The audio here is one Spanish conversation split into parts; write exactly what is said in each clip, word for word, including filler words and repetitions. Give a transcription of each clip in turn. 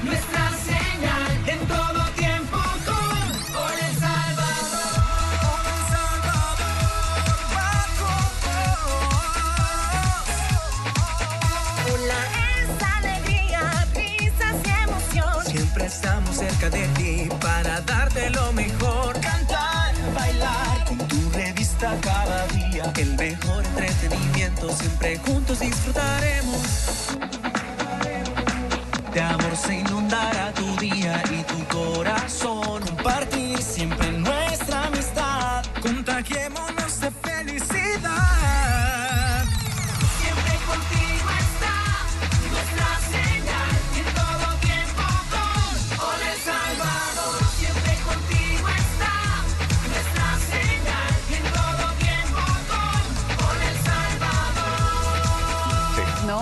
nuestra señal en todo tiempo con Por El Salvador. Por El Salvador va con vos. Hola, es alegría, risas y emoción. Siempre estamos cerca de ti para darte lo mejor. Cantar, bailar con tu revista cada día. El mejor entretenimiento siempre juntos disfrutaremos. De amor se inundará tu día y tu corazón. Compartir siempre nuestra amistad. Contagiémonos de felicidad. Siempre contigo está nuestra señal. En todo tiempo con Por El Salvador. Siempre contigo está nuestra señal. En todo tiempo con Por El Salvador. Sí. No.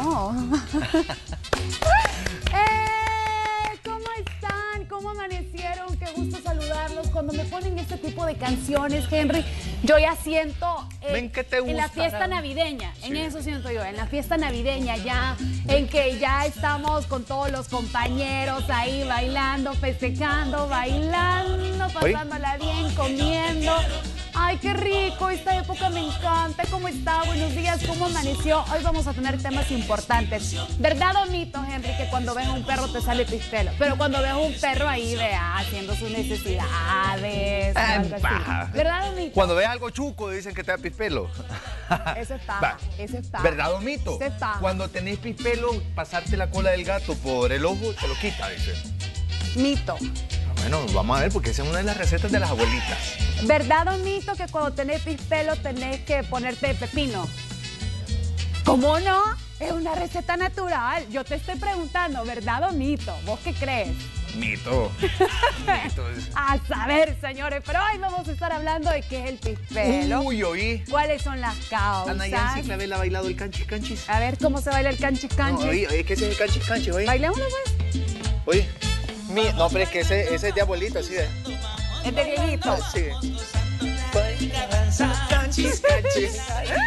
¿Cómo amanecieron? Qué gusto saludarlos. Cuando me ponen este tipo de canciones, Henry, yo ya siento eh, Ven que te en la fiesta navideña, sí. En eso siento yo, en la fiesta navideña ya, en que ya estamos con todos los compañeros ahí bailando, festejando, bailando, pasándola bien, comiendo. Ay, qué rico, esta época me encanta. ¿Cómo está? Buenos días, ¿cómo amaneció? Hoy vamos a tener temas importantes. ¿Verdad o mito, Henry, que cuando ves a un perro te sale pispelo? Pero cuando ves a un perro ahí, vea, haciendo sus necesidades, o algo así. ¿Verdad o mito? Cuando ves algo chuco dicen que te da pispelo. Eso está, Va. eso está. ¿Verdad o mito? Eso está. Cuando tenés pispelo, pasarte la cola del gato por el ojo te lo quita, dicen. Mito. Bueno, vamos a ver, porque esa es una de las recetas de las abuelitas. ¿Verdad o mito que cuando tenés pispelo tenés que ponerte pepino? ¿Cómo no? Es una receta natural. Yo te estoy preguntando, ¿verdad o mito? ¿Vos qué crees? Mito. Mito. A saber, señores, pero hoy vamos a estar hablando de qué es el pispelo. Uy, oí. ¿Cuáles son las causas? Ana Yancy Clavel ha bailado el canchis canchis. A ver, ¿cómo se baila el canchis canchis? No, oye, oye, ¿qué es el canchis canchis, oye? ¿Bailémoslo, pues? Oye. Mi, no, pero es que ese, ese es de abuelito, así de. ¿Es de viejito? Sí. Canchis canchis.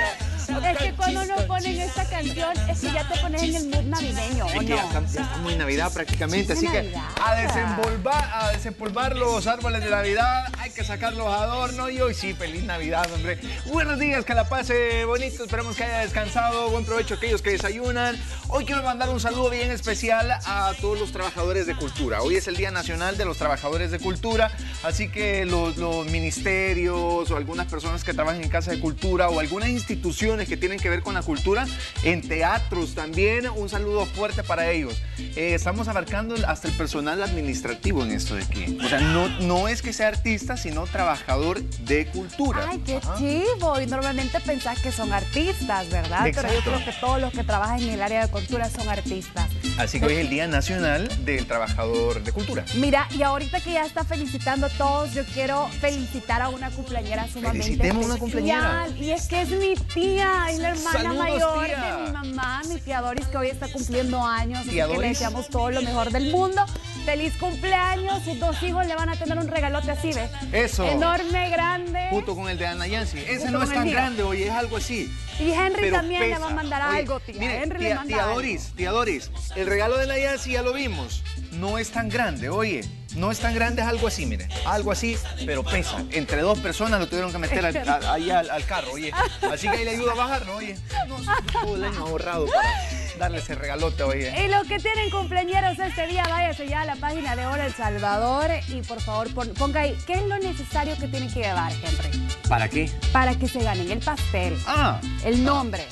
Es que cuando uno pone esta canción, es que ya te pones en el mood navideño, ¿o es que no? ya estamos, ya estamos en Navidad prácticamente, así Navidad. que a desempolvar, a desempolvar los árboles de Navidad, hay que sacar los adornos y hoy sí, feliz Navidad, hombre. Buenos días, que la pase bonito, esperemos que haya descansado, buen provecho a aquellos que desayunan. Hoy quiero mandar un saludo bien especial a todos los trabajadores de cultura. Hoy es el Día Nacional de los Trabajadores de Cultura, así que los, los ministerios o algunas personas que trabajan en Casa de Cultura o algunas instituciones que tienen que ver con la cultura, en teatros también, un saludo fuerte para ellos. Eh, estamos abarcando hasta el personal administrativo en esto de aquí. O sea, no, no es que sea artista, sino trabajador de cultura. Ay, qué Ajá. chivo. Y normalmente pensás que son artistas, ¿verdad? Exacto. Pero yo creo que todos los que trabajan en el área de cultura son artistas. Así que hoy es el Día Nacional del Trabajador de Cultura. Mira, y ahorita que ya está felicitando a todos, yo quiero felicitar a una cumpleañera sumamente Felicitemos a una cumpleañera. especial. Y es que es mi tía, es la hermana Saludos, mayor tía. de mi mamá, mi tía Doris, que hoy está cumpliendo años. Así Tía que le Doris. deseamos todo lo mejor del mundo. Feliz cumpleaños. Sus dos hijos le van a tener un regalote así, ¿ves? Eso. Enorme, grande. Junto con el de Ana Yancy. Ese Junto no con es el tan mío. grande, oye, es algo así. Y Henry Pero también pesa. le va a mandar Oye, algo, tía. mire, Henry tía, le manda tía algo. Doris, tía Doris, el regalo de la Yancy ya lo vimos. No es tan grande, oye. No es tan grande, es algo así, mire. Algo así, pero pesa. Entre dos personas lo tuvieron que meter al, a- ahí al, al carro, oye. Así que ahí le ayuda a bajarlo, oye. No, todo el año ahorrado para darle ese regalote, oye. Y los que tienen cumpleañeros este día, váyase ya a la página de Hora El Salvador y por favor pon- ponga ahí qué es lo necesario que tienen que llevar, Henry, ¿Para qué? para que se ganen el pastel, Ah, el nombre.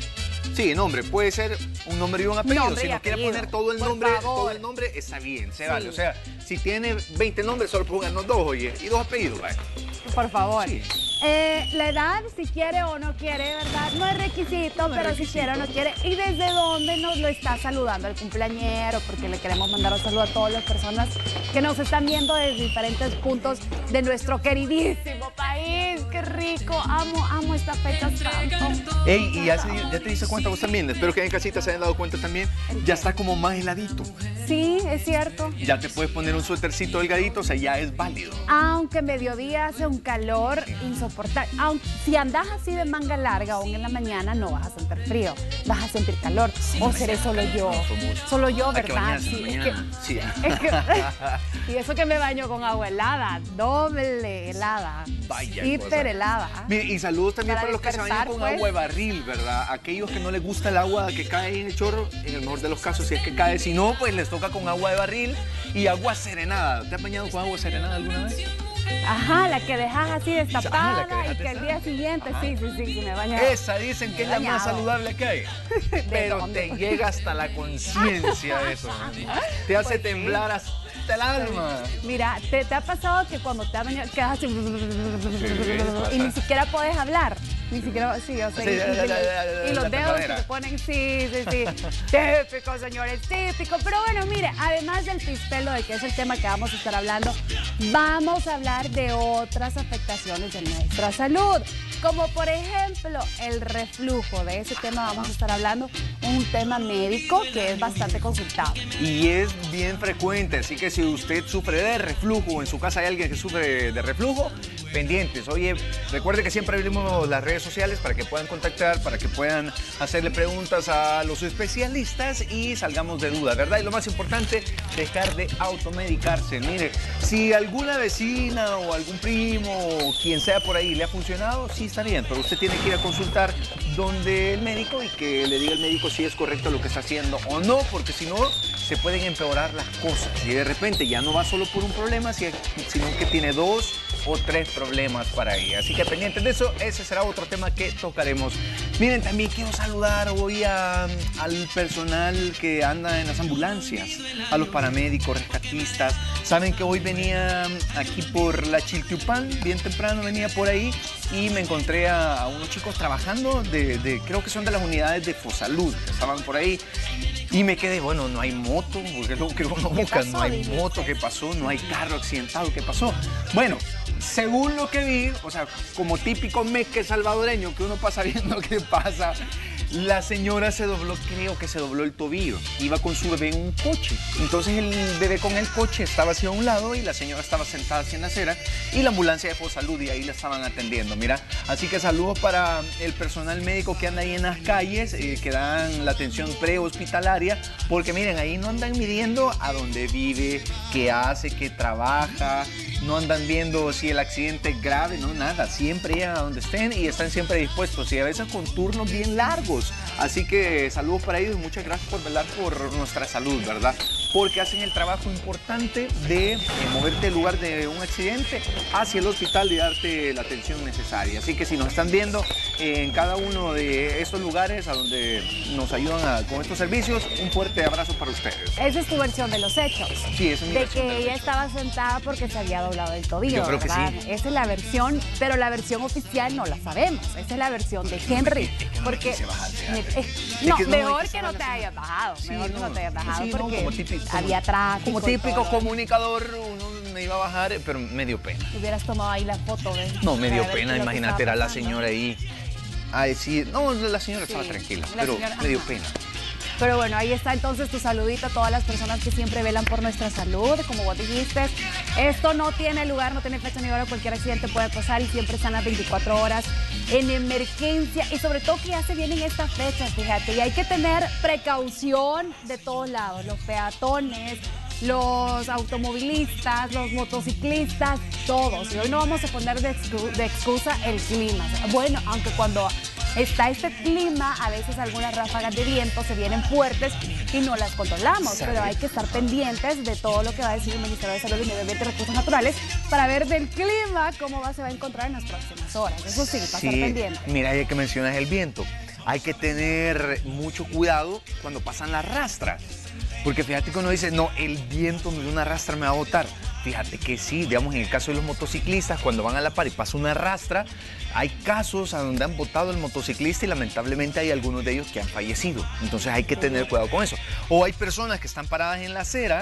sí, nombre. Puede ser un nombre y un apellido. Nombre si y no quiere apellido, poner todo el por nombre, favor. todo el nombre, está bien, se Sí. vale. O sea, si tiene veinte nombres, solo pónganos dos, oye. Y dos apellidos, vaya. Por favor. Sí. Eh, la edad, si quiere o no quiere, ¿verdad? No es requisito, No es pero requisito. si quiere o no quiere. ¿Y desde dónde nos lo está saludando el cumpleañero? Porque le queremos mandar un saludo a todas las personas que nos están viendo desde diferentes puntos de nuestro queridísimo país. país, qué rico. Amo, amo esta fecha tanto. Ey, y ya, se, ya te diste cuenta vos también, espero que en casita se hayan dado cuenta también, ya está como más heladito. Sí, es cierto. Ya te puedes poner un suétercito delgadito, o sea, ya es válido. Aunque mediodía hace un calor insoportable. Aunque, si andas así de manga larga aún en la mañana, no vas a sentir frío, vas a sentir calor. O seré solo yo. Solo yo, ¿verdad? Sí, es que, sí. es que, y eso que me baño con agua helada, doble helada, Vaya hiper cosa. helada. Mire, y saludos también Para para, los que se bañan con despertar, agua de barril, ¿verdad? Aquellos que no les gusta el agua que cae en el chorro, en el mejor de los casos, si es que cae. Si no, pues les toca con agua de barril y agua serenada. ¿Te has bañado con agua serenada alguna vez? Ajá, la que dejas así destapada Ah, la que dejas y que el día destapada. siguiente, Ajá. sí, sí, sí, sí, me baño. Esa dicen que es la más Bañado. saludable que hay. Pero dónde? te llega hasta la conciencia eso. Te hace Pues sí. temblar hasta el alma. Mira, ¿te, te ha pasado que cuando te has bañado quedas así pasa. y ni siquiera puedes hablar? Ni siquiera, sí, o sea, Sí, y, y- la- la- la- la- y los la dedos se tapadera. te ponen, sí, sí, sí, típico, señores, típico. Pero bueno, mire, además del pispelo, de que es el tema que vamos a estar hablando, vamos a hablar de otras afectaciones de nuestra salud, como por ejemplo el reflujo. De ese tema vamos a estar hablando, un tema médico que es bastante consultado. Y es bien frecuente, así que si usted sufre de reflujo o en su casa hay alguien que sufre de reflujo, pendientes. Oye, recuerde que siempre abrimos las redes sociales para que puedan contactar, para que puedan hacerle preguntas a los especialistas y salgamos de dudas, ¿verdad? Y lo más importante, dejar de automedicarse. Mire, si alguna vecina o algún primo o quien sea por ahí le ha funcionado, sí está bien, pero usted tiene que ir a consultar donde el médico y que le diga al médico si es correcto lo que está haciendo o no, porque si no, se pueden empeorar las cosas y de repente ya no va solo por un problema, sino que tiene dos o tres problemas para ella. Así que pendientes de eso, ese será otro tema que tocaremos. Miren, también quiero saludar hoy a, al personal que anda en las ambulancias, a los paramédicos, rescatistas. Saben que hoy venía aquí por la Chiltiupán, bien temprano venía por ahí y me encontré a, a unos chicos trabajando, de, de, creo que son de las unidades de Fosalud, que estaban por ahí. Y me quedé, bueno, no hay moto, porque es lo que uno busca, pasó, no hay dijiste? moto, ¿qué pasó? No hay carro accidentado, ¿qué pasó? Bueno, según lo que vi, o sea, como típico meque salvadoreño que uno pasa viendo qué pasa, la señora se dobló, creo que se dobló el tobillo. Iba con su bebé en un coche. Entonces el bebé con el coche estaba hacia un lado y la señora estaba sentada hacia en la acera y la ambulancia de Fosalud y ahí la estaban atendiendo, mira. Así que saludos para el personal médico que anda ahí en las calles, eh, que dan la atención prehospitalaria, porque miren, ahí no andan midiendo a dónde vive, qué hace, qué trabaja, no andan viendo si el accidente es grave, no, nada. Siempre llegan a donde estén y están siempre dispuestos y a veces con turnos bien largos. Así que saludos para ellos y muchas gracias por velar por nuestra salud, ¿verdad? Porque hacen el trabajo importante de eh, moverte del lugar de un accidente hacia el hospital y darte la atención necesaria. Así que si nos están viendo eh, en cada uno de estos lugares a donde nos ayudan a, con estos servicios, un fuerte abrazo para ustedes. Esa es tu versión de los hechos. Sí, esa es mi De versión que de los ella hechos. estaba sentada porque se había doblado el tobillo. Yo creo que ¿verdad? sí. Esa es la versión, pero la versión oficial no la sabemos. Esa es la versión de Henry. Porque quise bajar, fíjate. eh, no, que no, mejor es que que no estaban te así. hayas bajado. Sí, Mejor que no te hayas bajado sí, no, porque como típico- como- había tráfico. Como y típico todo. comunicador, uno me iba a bajar, pero me dio pena. Hubieras tomado ahí la foto. ¿ves? No, me dio Para ver pena, qué es lo que imagínate, estaba era la pasando. señora ahí a decir, no, la señora Sí, estaba tranquila, la pero señora- me dio ajá. pena. Pero bueno, ahí está entonces tu saludito a todas las personas que siempre velan por nuestra salud, como vos dijiste. Esto no tiene lugar, no tiene fecha ni hora, cualquier accidente puede pasar y siempre están las veinticuatro horas en emergencia. Y sobre todo que ya se vienen estas fechas, fíjate, y hay que tener precaución de todos lados, los peatones, los automovilistas, los motociclistas, todos. Y hoy no vamos a poner de, excu- de excusa el clima. Bueno, aunque cuando está este clima, a veces algunas ráfagas de viento se vienen fuertes y no las controlamos, ¿Sabe? pero hay que estar pendientes de todo lo que va a decir el Ministerio de Salud y Medio Ambiente y Recursos Naturales para ver del clima cómo va, se va a encontrar en las próximas horas. Eso sí, para estar pendiente. Mira, ya que mencionas el viento, hay que tener mucho cuidado cuando pasan las rastras. Porque fíjate que uno dice, no, el viento de una rastra me va a botar. Fíjate que sí, digamos, en el caso de los motociclistas, cuando van a la par y pasa una rastra, hay casos a donde han botado el motociclista y lamentablemente hay algunos de ellos que han fallecido. Entonces hay que tener cuidado con eso. O hay personas que están paradas en la acera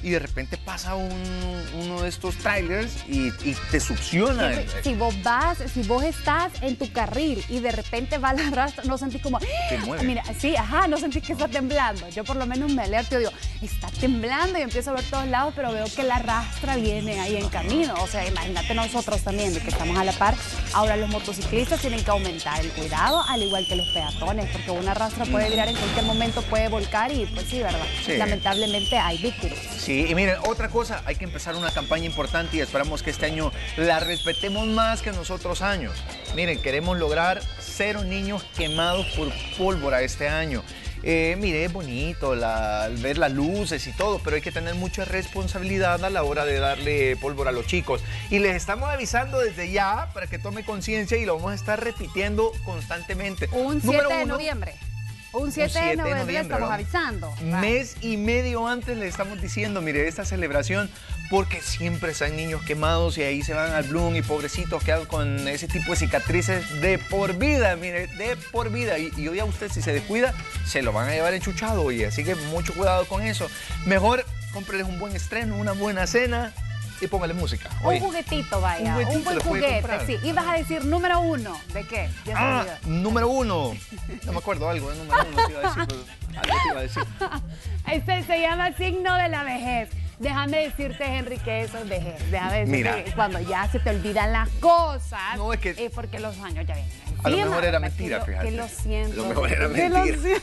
y de repente pasa un, uno de estos trailers y, y te succiona. Si, si vos vas, si vos estás en tu carril y de repente va la rastra, no sentís como... Te mueve. Mira, sí, ajá, no sentís que está temblando. Yo por lo menos me alerto y digo, está temblando y empiezo a ver todos lados, pero veo que la rastra viene ahí en camino. O sea, imagínate nosotros también, de que estamos a la par. Ahora los motociclistas tienen que aumentar el cuidado, al igual que los peatones, porque una rastra puede virar en cualquier momento, puede volcar y pues sí, ¿verdad? Sí. Lamentablemente hay víctimas. Sí, y miren, otra cosa, hay que empezar una campaña importante y esperamos que este año la respetemos más que en los otros años. Miren, queremos lograr cero niños quemados por pólvora este año. Eh, mire, es bonito la, ver las luces y todo, pero hay que tener mucha responsabilidad a la hora de darle pólvora a los chicos. Y les estamos avisando desde ya para que tome conciencia y lo vamos a estar repitiendo constantemente. Un siete de noviembre. Un siete de noviembre estamos ¿no? avisando. Mes y medio antes le estamos diciendo, mire, esta celebración, porque siempre están niños quemados y ahí se van al Bloom y pobrecitos quedan con ese tipo de cicatrices de por vida, mire, de por vida. Y, y hoy a usted si se descuida, se lo van a llevar enchuchado, y así que mucho cuidado con eso. Mejor cómpreles un buen estreno, una buena cena y póngale música. Oye, un juguetito, vaya, un, un buen juguete, sí. Y vas a decir número uno, ¿de qué? Ya ah, número uno. No me acuerdo algo de número uno, te iba a decir, pero algo te iba a decir. Este se llama signo de la vejez. Déjame decirte, Henry, que eso es vejez. Déjame decirte Mira, que cuando ya se te olvidan las cosas, no, es, que es porque los años ya vienen. A lo mejor era mentira, que fíjate. Que lo siento. Lo mejor era que mentira.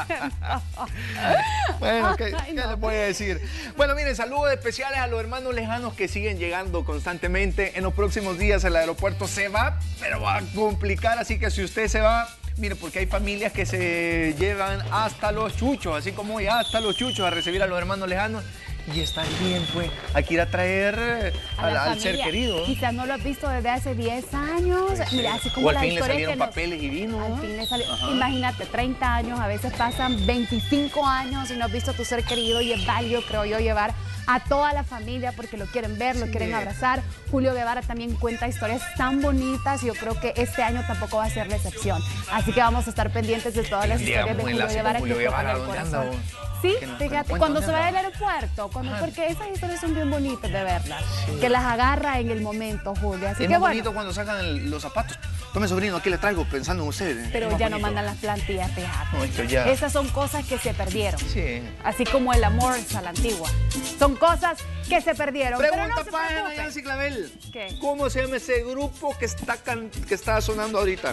Bueno, ¿qué, Ay, ¿qué no. les voy a decir? Bueno, miren, saludos especiales a los hermanos lejanos que siguen llegando constantemente. En los próximos días el aeropuerto se va, pero va a complicar, así que si usted se va, mire, porque hay familias que se llevan hasta los chuchos, así como hoy, hasta los chuchos a recibir a los hermanos lejanos. Y está bien, pues, hay que ir a traer a al, al ser querido. Quizás no lo has visto desde hace diez años. Pues sí. Mira, así como o al la fin le salieron nos, papeles y vino. Al fin le salió. Imagínate, treinta años, a veces pasan veinticinco años y no has visto a tu ser querido, y es válido, creo yo, llevar a toda la familia porque lo quieren ver, lo sí. quieren abrazar. Julio Guevara también cuenta historias tan bonitas y yo creo que este año tampoco va a ser la excepción. Así que vamos a estar pendientes de todas las historias de Julio Guevara. Julio Guevara, ¿dónde anda? Sí, fíjate, cuando se va del aeropuerto, cuando, porque esas historias son bien bonitas de verlas, sí. que las agarra en el momento, Julio. Así es que muy bonito bueno, cuando sacan el, los zapatos. Tome, sobrino, aquí le traigo pensando en ustedes. Pero ya bonito. No mandan las plantillas, fíjate. No, esto ya... Esas son cosas que se perdieron. Sí. Así como el amor a la antigua. Son cosas que se perdieron. Pregunta pero no para Nancy Clavel. ¿Qué? ¿Cómo se llama ese grupo que está, can... que está sonando ahorita?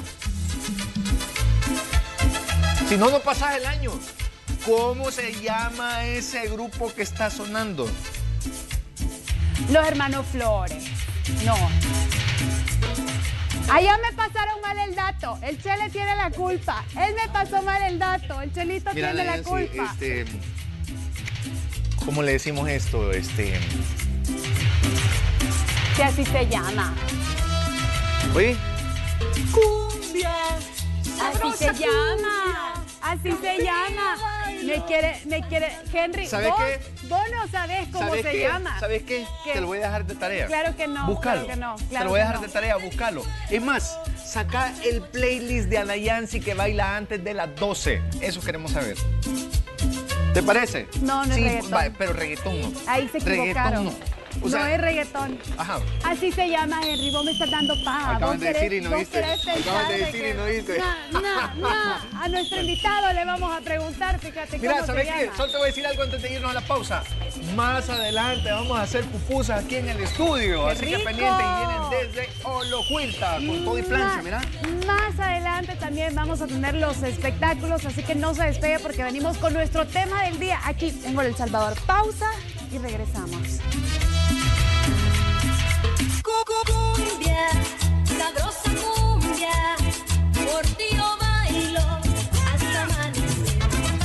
Si no, no pasas el año. ¿Cómo se llama ese grupo que está sonando? Los Hermanos Flores. No. Allá me pasaron mal el dato. El Chele tiene la culpa. Él me pasó mal el dato. El Chelito Mira, tiene la culpa. Este, ¿Cómo le decimos esto? Este... Que así se llama. ¿Oye? Cumbia. Así se llama. Así se llama. Me quiere, me quiere, Henry, ¿sabes vos, qué? Vos no sabés cómo ¿Sabes se qué? llama. ¿Sabes qué? ¿Qué? Te lo voy a dejar de tarea. Claro que no. Búscalo. Claro que no. Claro Te lo voy a dejar no. de tarea, búscalo. Es más, saca el playlist de Ana Yancy que baila antes de las doce. Eso queremos saber. ¿Te parece? No, no sí, es reggaetón. Va, pero reggaetón no. Ahí se equivocaron. Reggaetón no. O sea, no es reggaetón. Ajá. Así se llama, Henry. Vos me estás dando paja. Acaban vos de decir y no vos viste. Acaban de decir y no viste. No, no, no. A nuestro invitado le vamos a preguntar, fíjate. Mira, cómo ¿sabes se qué? llama. Solo te voy a decir algo antes de irnos a la pausa. Más adelante vamos a hacer pupusas aquí en el estudio. ¡Qué así rico! que pendiente, y vienen desde Olojuilta con todo y plancha, mira. Más adelante también vamos a tener los espectáculos, así que no se despegue porque venimos con nuestro tema del día aquí en Gol El Salvador. Pausa y regresamos. Cumbia, sabrosa cumbia, por ti yo bailo hasta amanecer.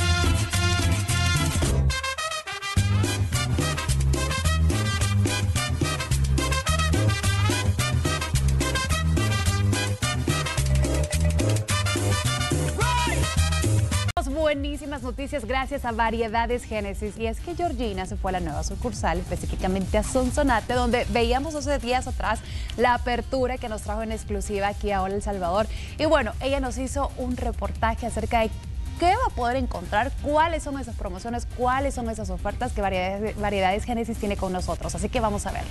Buenísimas noticias gracias a Variedades Génesis, y es que Georgina se fue a la nueva sucursal, específicamente a Sonsonate, donde veíamos hace días atrás la apertura que nos trajo en exclusiva aquí a Hola El Salvador. Y bueno, ella nos hizo un reportaje acerca de qué va a poder encontrar, cuáles son esas promociones, cuáles son esas ofertas que Variedades, Variedades Génesis tiene con nosotros. Así que vamos a verlas.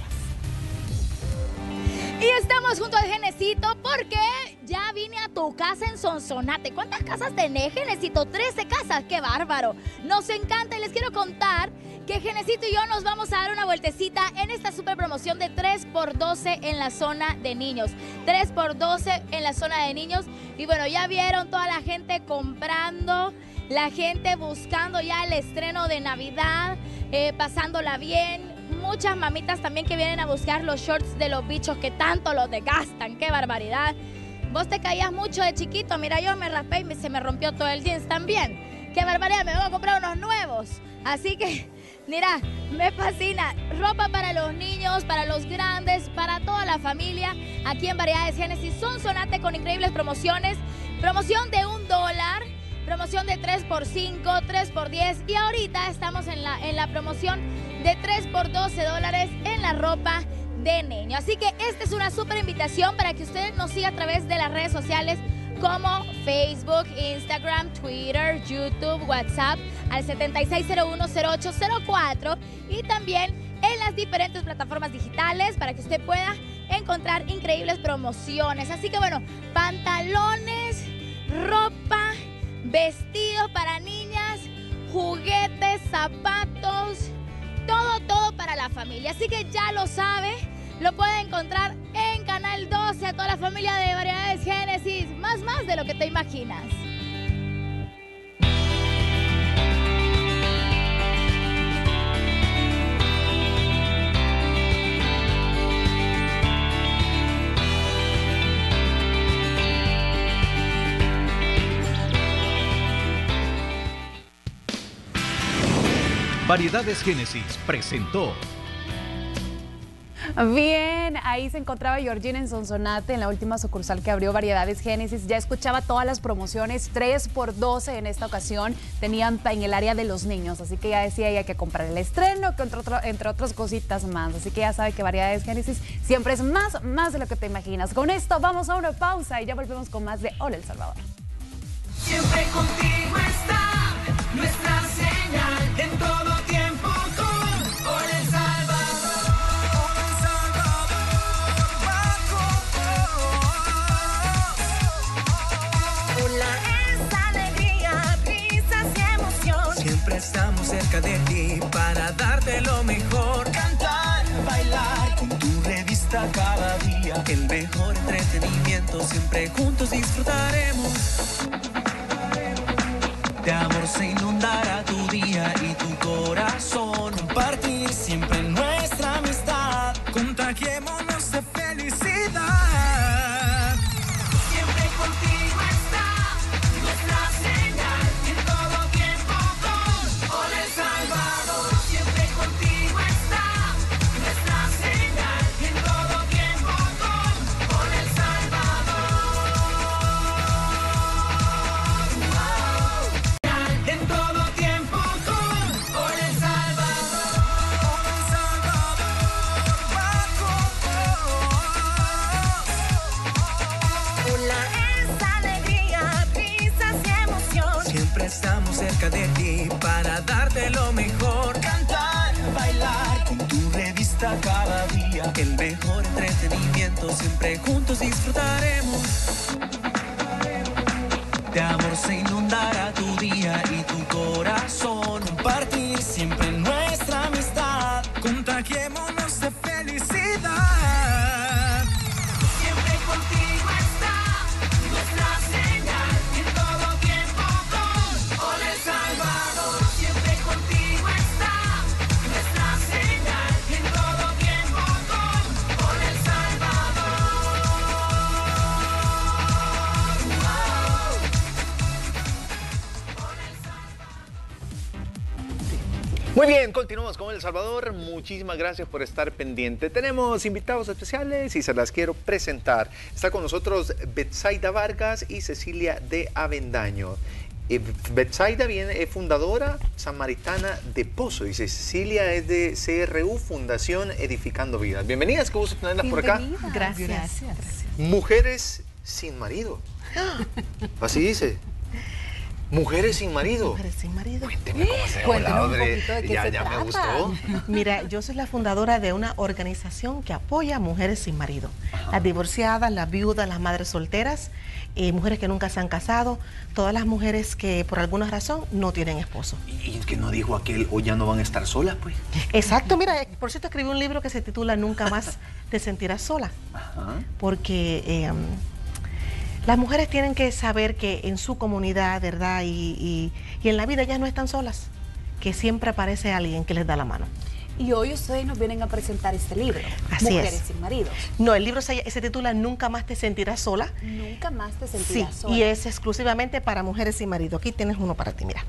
Y estamos junto al Genesito porque ya vine a tu casa en Sonsonate. ¿Cuántas casas tenés, Genesito? trece casas, ¡qué bárbaro! Nos encanta y les quiero contar que Genesito y yo nos vamos a dar una vueltecita en esta super promoción de tres por doce en la zona de niños. tres por doce en la zona de niños. Y bueno, ya vieron toda la gente comprando, la gente buscando ya el estreno de Navidad, eh, pasándola bien. Muchas mamitas también que vienen a buscar los shorts de los bichos que tanto los desgastan. ¡Qué barbaridad! Vos te caías mucho de chiquito. Mira, yo me raspé y me, se me rompió todo el jeans también. ¡Qué barbaridad! Me voy a comprar unos nuevos. Así que, mira, me fascina. Ropa para los niños, para los grandes, para toda la familia. Aquí en Variedades Génesis, Sonsonate con increíbles promociones. Promoción de un dólar. Promoción de tres por cinco, tres por diez y ahorita estamos en la, en la promoción de tres por doce dólares en la ropa de niño. Así que esta es una súper invitación para que usted nos siga a través de las redes sociales como Facebook, Instagram, Twitter, YouTube, WhatsApp al setenta y seis cero uno cero ocho cero cuatro y también en las diferentes plataformas digitales para que usted pueda encontrar increíbles promociones. Así que bueno, pantalones, ropa, vestidos para niñas, juguetes, zapatos, todo, todo para la familia. Así que ya lo sabe, lo puede encontrar en Canal doce a toda la familia de Variedades Génesis. Más, más de lo que te imaginas. Variedades Génesis presentó. Bien, ahí se encontraba Georgina en Sonsonate, en la última sucursal que abrió Variedades Génesis. Ya escuchaba todas las promociones, tres por doce en esta ocasión, tenían en el área de los niños. Así que ya decía ella que comprar el estreno, que entre, otro, entre otras cositas más. Así que ya sabe que Variedades Génesis siempre es más, más de lo que te imaginas. Con esto vamos a una pausa y ya volvemos con más de Hola El Salvador. Siempre contigo está nuestra señal en todo tiempo con Hola El Salvador. Hola El Salvador va con vos. Hola es alegría, risas y emoción. Siempre estamos cerca de ti para darte lo mejor. Cantar, bailar con tu revista cada día. El mejor entretenimiento siempre juntos disfrutaremos. De amor se inundará tu día y tu corazón. Compartir siempre nuestra amistad. Contagiémonos de felicidad. Siempre contigo está nuestra señal. En todo tiempo con Hola El Salvador. Siempre contigo está nuestra señal. En todo tiempo con Hola El Salvador. En todo tiempo con Hola El Salvador. Hola El Salvador va con vos. Hola es alegría, risas y emoción. Siempre estamos cerca de ti para darte lo mejor. Cantar, bailar con tu revista cada día. El mejor entretenimiento siempre juntos disfrutaremos. De amor se inundará tu día y tu corazón. Compartir siempre nuestra amistad. Contagiémonos de felicidad. Siempre contigo está nuestra señal. En todo tiempo con Hola El Salvador. Siempre contigo está nuestra señal. En todo tiempo con Hola El Salvador. Muy bien, continuamos con El Salvador. Muchísimas gracias por estar pendiente. Tenemos invitados especiales y se las quiero presentar. Está con nosotros Betsaida Vargas y Cecilia de Avendaño. Eh, Betsaida viene, es fundadora samaritana de Pozo y Cecilia es de C R U, Fundación Edificando Vidas. Bienvenidas, qué gusto tenerlas por acá. Gracias. Gracias. Mujeres sin marido. Así dice. Mujeres sin marido. Mujeres sin marido. Cuénteme cómo se Cuéntenos un hombre. poquito de qué ya, se ya trata. me gustó. Mira, yo soy la fundadora de una organización que apoya a mujeres sin marido. Las divorciadas, las viudas, las madres solteras, eh, mujeres que nunca se han casado, todas las mujeres que por alguna razón no tienen esposo. Y es que no dijo aquel, o ya no van a estar solas, pues. Exacto, mira, por cierto escribí un libro que se titula Nunca más te sentirás sola. Ajá. Porque eh, las mujeres tienen que saber que en su comunidad, ¿verdad? Y, y, y en la vida ellas no están solas, que siempre aparece alguien que les da la mano. Y hoy ustedes nos vienen a presentar este libro, Así Mujeres es. sin maridos. No, el libro se, se titula Nunca más te sentirás sola. Nunca más te Sí, sentirás sola. y es exclusivamente para mujeres sin marido. Aquí tienes uno para ti, mira.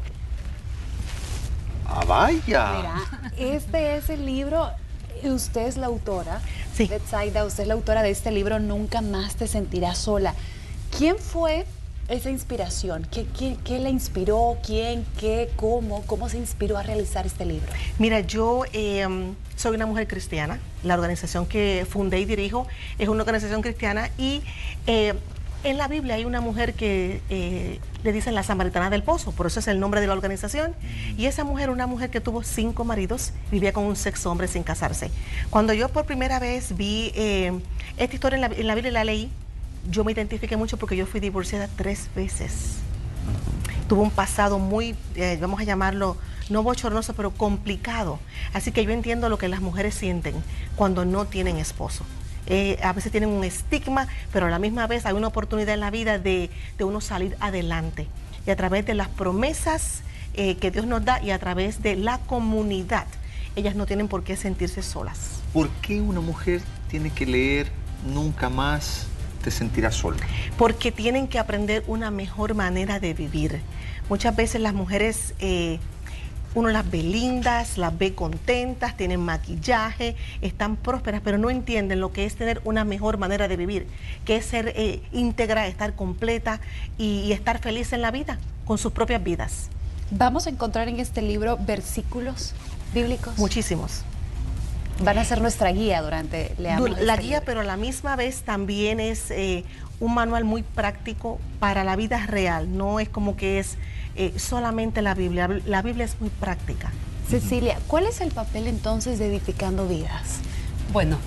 Ah, vaya. Mira, este es el libro, y usted es la autora. Sí. Betsaida, usted es la autora de este libro, Nunca más te sentirás sola. ¿Quién fue esa inspiración? ¿Qué, qué, qué le inspiró? ¿Quién? ¿Qué? ¿Cómo? ¿Cómo se inspiró a realizar este libro? Mira, yo eh, soy una mujer cristiana. La organización que fundé y dirijo es una organización cristiana y eh, en la Biblia hay una mujer que eh, le dicen la Samaritana del Pozo, por eso es el nombre de la organización. Y esa mujer, una mujer que tuvo cinco maridos, vivía con un sexto hombre sin casarse. Cuando yo por primera vez vi eh, esta historia en la, en la Biblia y la leí, yo me identifiqué mucho porque yo fui divorciada tres veces. Tuve un pasado muy, eh, vamos a llamarlo, no bochornoso, pero complicado. Así que yo entiendo lo que las mujeres sienten cuando no tienen esposo. Eh, a veces tienen un estigma, pero a la misma vez hay una oportunidad en la vida de, de uno salir adelante. Y a través de las promesas eh, que Dios nos da y a través de la comunidad, ellas no tienen por qué sentirse solas. ¿Por qué una mujer tiene que leer Nunca más te sentirás sola? Porque tienen que aprender una mejor manera de vivir. Muchas veces las mujeres, eh, uno las ve lindas, las ve contentas, tienen maquillaje, están prósperas, pero no entienden lo que es tener una mejor manera de vivir, que es ser eh, íntegra, estar completa y, y estar feliz en la vida, con sus propias vidas. Vamos a encontrar en este libro versículos bíblicos. Muchísimos. Van a ser nuestra guía durante leamos La este guía, libro. pero a la misma vez también es eh, un manual muy práctico para la vida real. No es como que es eh, solamente la Biblia. La Biblia es muy práctica. Cecilia, ¿cuál es el papel entonces de Edificando Vidas? Bueno,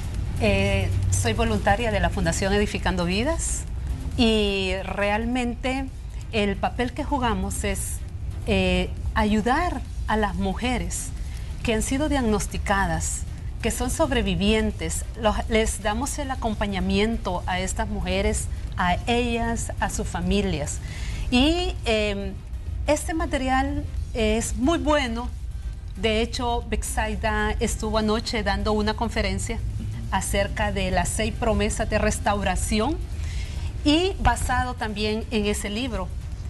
eh, soy voluntaria de la Fundación Edificando Vidas y realmente el papel que jugamos es eh, ayudar a las mujeres que han sido diagnosticadas, que son sobrevivientes. Los, les damos el acompañamiento a estas mujeres, a ellas, a sus familias. Y eh, este material es muy bueno. De hecho, Betsaida estuvo anoche dando una conferencia acerca de las seis promesas de restauración y basado también en ese libro.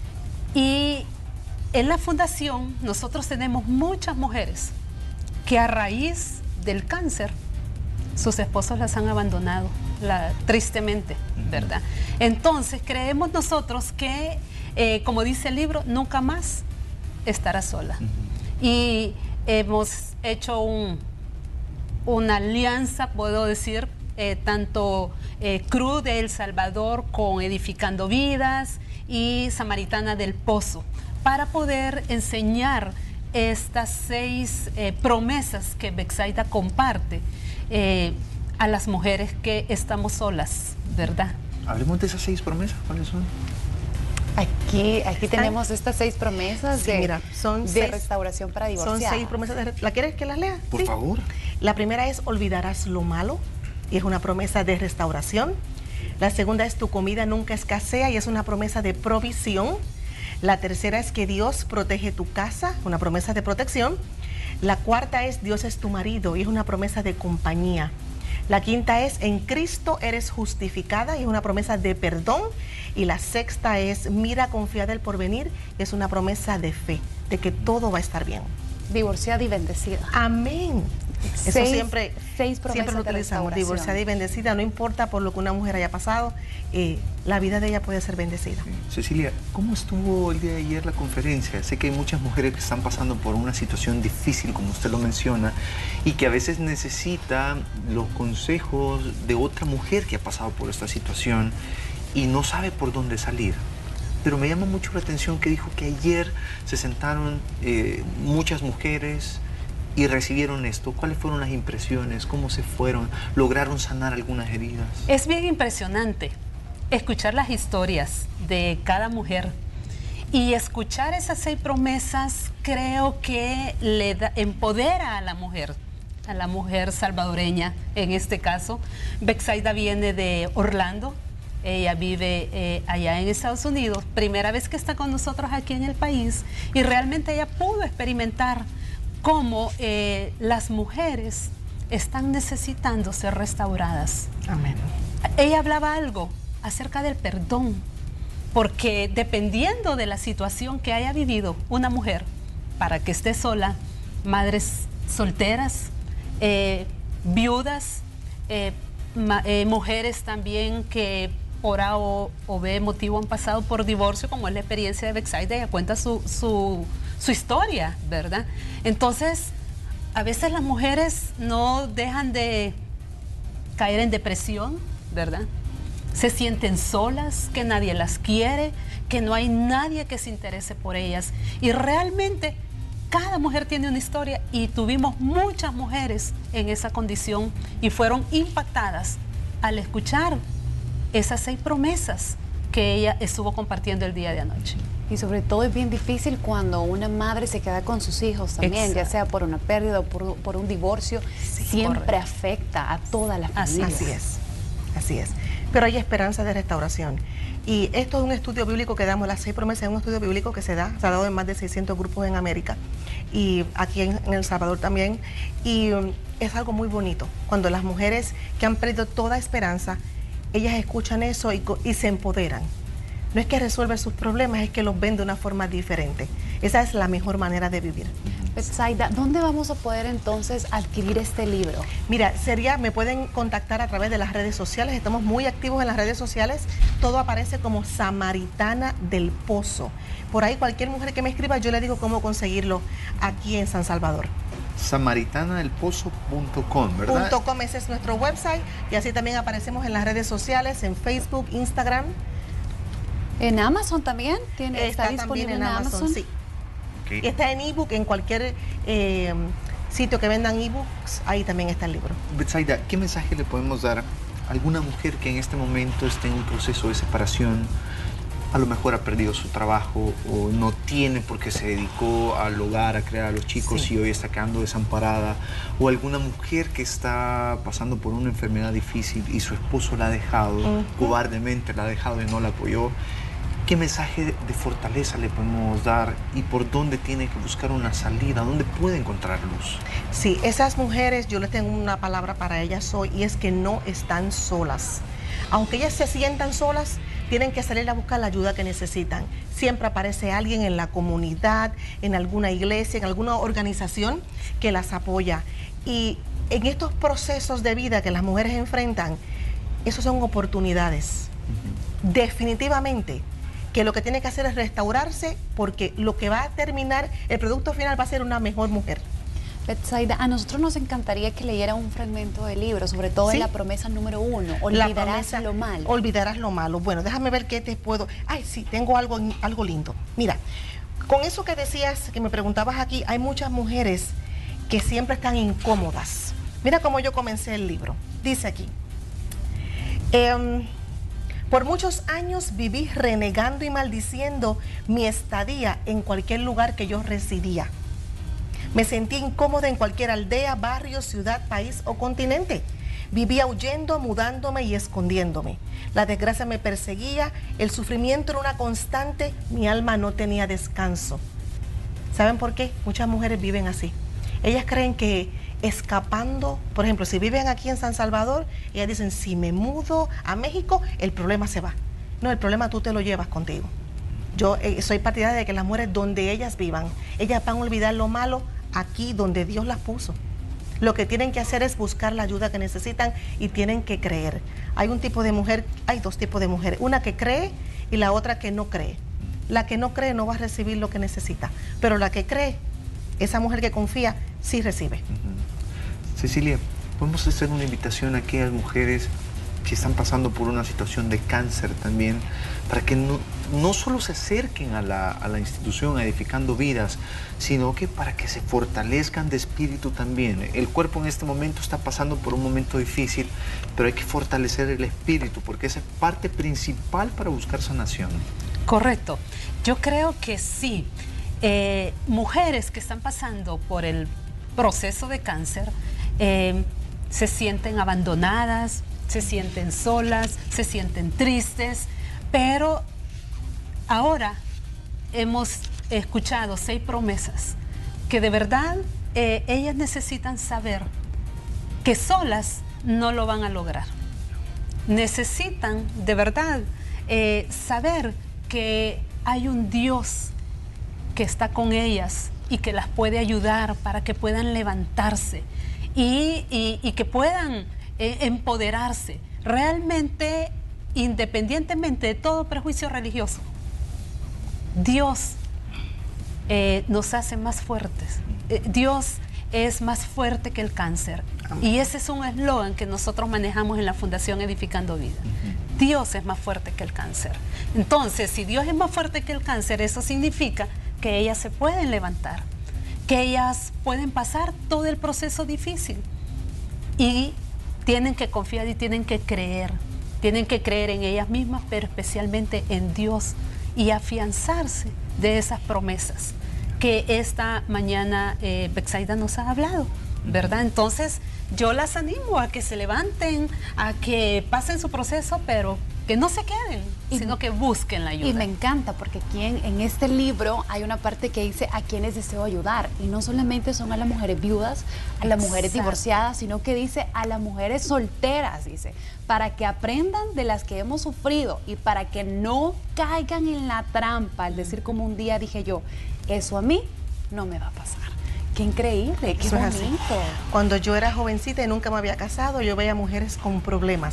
Y en la fundación nosotros tenemos muchas mujeres que a raíz del cáncer sus esposos las han abandonado, la, tristemente, ¿verdad? Entonces creemos nosotros que, eh, como dice el libro, nunca más estará sola. Y hemos hecho un, una alianza, puedo decir, eh, tanto eh, Cruz de El Salvador con Edificando Vidas y Samaritana del Pozo, para poder enseñar estas seis eh, promesas que Betsaida comparte eh, a las mujeres que estamos solas, ¿verdad? Hablemos de esas seis promesas, ¿cuáles son? Aquí, aquí tenemos estas seis promesas Sí, de, mira, son de seis- restauración para Son divorciadas. seis promesas. De, ¿La quieres que las lea? Por Sí. favor. La primera es olvidarás lo malo y es una promesa de restauración. La segunda es tu comida nunca escasea y es una promesa de provisión. La tercera es que Dios protege tu casa, una promesa de protección. La cuarta es Dios es tu marido y es una promesa de compañía. La quinta es en Cristo eres justificada y es una promesa de perdón. Y la sexta es mira confiada el porvenir, es una promesa de fe, de que todo va a estar bien. Divorciada y bendecida. Amén. Eso Seis- siempre, seis promesas siempre lo de utilizamos, restauración. divorciada y bendecida, no importa por lo que una mujer haya pasado, eh, la vida de ella puede ser bendecida. Cecilia, ¿cómo estuvo el día de ayer la conferencia? Sé que hay muchas mujeres que están pasando por una situación difícil, como usted lo menciona, y que a veces necesita los consejos de otra mujer que ha pasado por esta situación y no sabe por dónde salir. pero me llama mucho la atención que dijo que ayer se sentaron eh, muchas mujeres y recibieron esto. ¿Cuáles fueron las impresiones? ¿Cómo se fueron? ¿Lograron sanar algunas heridas? Es bien impresionante escuchar las historias de cada mujer y escuchar esas seis promesas. Creo que le da, empodera a la mujer, a la mujer salvadoreña en este caso. Betsaida viene de Orlando, ella vive eh, allá en Estados Unidos, primera vez que está con nosotros aquí en el país, y realmente ella pudo experimentar cómo eh, las mujeres están necesitando ser restauradas. Amén. Ella hablaba algo acerca del perdón, porque dependiendo de la situación que haya vivido una mujer, para que esté sola, madres solteras, eh, viudas, eh, ma, eh, mujeres también que por A o, o B motivo han pasado por divorcio, como es la experiencia de Betsaida, ella cuenta su, su, su historia, ¿verdad? Entonces, a veces las mujeres no dejan de caer en depresión, ¿verdad? Se sienten solas, que nadie las quiere, que no hay nadie que se interese por ellas. Y realmente cada mujer tiene una historia y tuvimos muchas mujeres en esa condición y fueron impactadas al escuchar esas seis promesas que ella estuvo compartiendo el día de anoche. Y sobre todo es bien difícil cuando una madre se queda con sus hijos también, Exacto. ya sea por una pérdida o por, por un divorcio, Sí, siempre correcto. afecta a toda la Así familia. Así es, así es. Pero hay esperanza de restauración. Y esto es un estudio bíblico que damos, las seis promesas, es un estudio bíblico que se da, se ha dado en más de seiscientos grupos en América y aquí en, en El Salvador también. Y um, es algo muy bonito, cuando las mujeres que han perdido toda esperanza, ellas escuchan eso y, y se empoderan. No es que resuelven sus problemas, es que los ven de una forma diferente. Esa es la mejor manera de vivir. Betsaida, ¿dónde vamos a poder entonces adquirir este libro? Mira, sería, me pueden contactar a través de las redes sociales, estamos muy activos en las redes sociales, todo aparece como Samaritana del Pozo. Por ahí cualquier mujer que me escriba, yo le digo cómo conseguirlo aquí en San Salvador. samaritana del pozo punto com, ¿verdad? Punto .com, ese es nuestro website, y así también aparecemos en las redes sociales, en Facebook, Instagram. ¿En Amazon también? ¿Tiene, Está, ¿Está también disponible en Amazon, sí. Okay. Y está en ebook, en cualquier eh, sitio que vendan ebooks, ahí también está el libro. Betsaida, ¿qué mensaje le podemos dar a alguna mujer que en este momento esté en un proceso de separación? A lo mejor ha perdido su trabajo o no tiene porque se dedicó al hogar, a criar a los chicos, sí, y hoy está quedando desamparada. O alguna mujer que está pasando por una enfermedad difícil y su esposo la ha dejado, uh-huh. cobardemente la ha dejado y no la apoyó. ¿Qué mensaje de fortaleza le podemos dar y por dónde tiene que buscar una salida? ¿Dónde puede encontrar luz? Sí, esas mujeres, yo les tengo una palabra para ellas hoy y es que no están solas. Aunque ellas se sientan solas, tienen que salir a buscar la ayuda que necesitan. Siempre aparece alguien en la comunidad, en alguna iglesia, en alguna organización que las apoya. Y en estos procesos de vida que las mujeres enfrentan, esos son oportunidades. Uh-huh. Definitivamente que lo que tiene que hacer es restaurarse, porque lo que va a terminar, el producto final va a ser una mejor mujer. Betsaida, a nosotros nos encantaría que leyera un fragmento del libro, sobre todo ¿Sí? en la promesa número uno, olvidarás lo malo. Olvidarás lo malo. Bueno, déjame ver qué te puedo... Ay, sí, tengo algo, algo lindo. Mira, con eso que decías, que me preguntabas aquí, hay muchas mujeres que siempre están incómodas. Mira cómo yo comencé el libro. Dice aquí, eh, por muchos años viví renegando y maldiciendo mi estadía en cualquier lugar que yo residía. Me sentí incómoda en cualquier aldea, barrio, ciudad, país o continente. Vivía huyendo, mudándome y escondiéndome. La desgracia me perseguía, el sufrimiento era una constante, mi alma no tenía descanso. ¿Saben por qué? Muchas mujeres viven así. Ellas creen que escapando, por ejemplo, si viven aquí en San Salvador, ellas dicen, si me mudo a México, el problema se va. No, el problema tú te lo llevas contigo. Yo eh, soy partidaria de que las mujeres, donde ellas vivan, ellas van a olvidar lo malo aquí donde Dios las puso. Lo que tienen que hacer es buscar la ayuda que necesitan y tienen que creer. Hay un tipo de mujer, hay dos tipos de mujeres, una que cree y la otra que no cree. La que no cree no va a recibir lo que necesita, pero la que cree, esa mujer que confía, sí recibe. Uh-huh. Cecilia, podemos hacer una invitación a aquellas mujeres si están pasando por una situación de cáncer también, para que no, no solo se acerquen a la, a la institución Edificando Vidas, sino que para que se fortalezcan de espíritu también. El cuerpo en este momento está pasando por un momento difícil, pero hay que fortalecer el espíritu, porque esa es parte principal para buscar sanación. Correcto. Yo creo que sí. Eh, mujeres que están pasando por el proceso de cáncer eh, se sienten abandonadas, se sienten solas, se sienten tristes, pero ahora hemos escuchado seis promesas que de verdad eh, ellas necesitan saber que solas no lo van a lograr. Necesitan de verdad eh, saber que hay un Dios que está con ellas y que las puede ayudar para que puedan levantarse y, y, y que puedan eh, empoderarse realmente, independientemente de todo prejuicio religioso. Dios eh, nos hace más fuertes. Eh, Dios es más fuerte que el cáncer. Y ese es un eslogan que nosotros manejamos en la Fundación Edificando Vida. Uh-huh. Dios es más fuerte que el cáncer. Entonces, si Dios es más fuerte que el cáncer, eso significa que ellas se pueden levantar, que ellas pueden pasar todo el proceso difícil. Y tienen que confiar y tienen que creer. Tienen que creer en ellas mismas, pero especialmente en Dios, y afianzarse de esas promesas que esta mañana eh, Betsaida nos ha hablado, ¿verdad? Entonces, yo las animo a que se levanten, a que pasen su proceso, pero que no se queden, y, sino que busquen la ayuda. Y me encanta porque aquí en, en este libro hay una parte que dice a quienes deseo ayudar, y no solamente son a las mujeres viudas, a las mujeres Exacto. divorciadas, sino que dice a las mujeres solteras, dice, para que aprendan de las que hemos sufrido y para que no caigan en la trampa, al decir como un día dije yo, eso a mí no me va a pasar. Qué increíble, qué Eso es bonito. así. Cuando yo era jovencita y nunca me había casado, yo veía mujeres con problemas.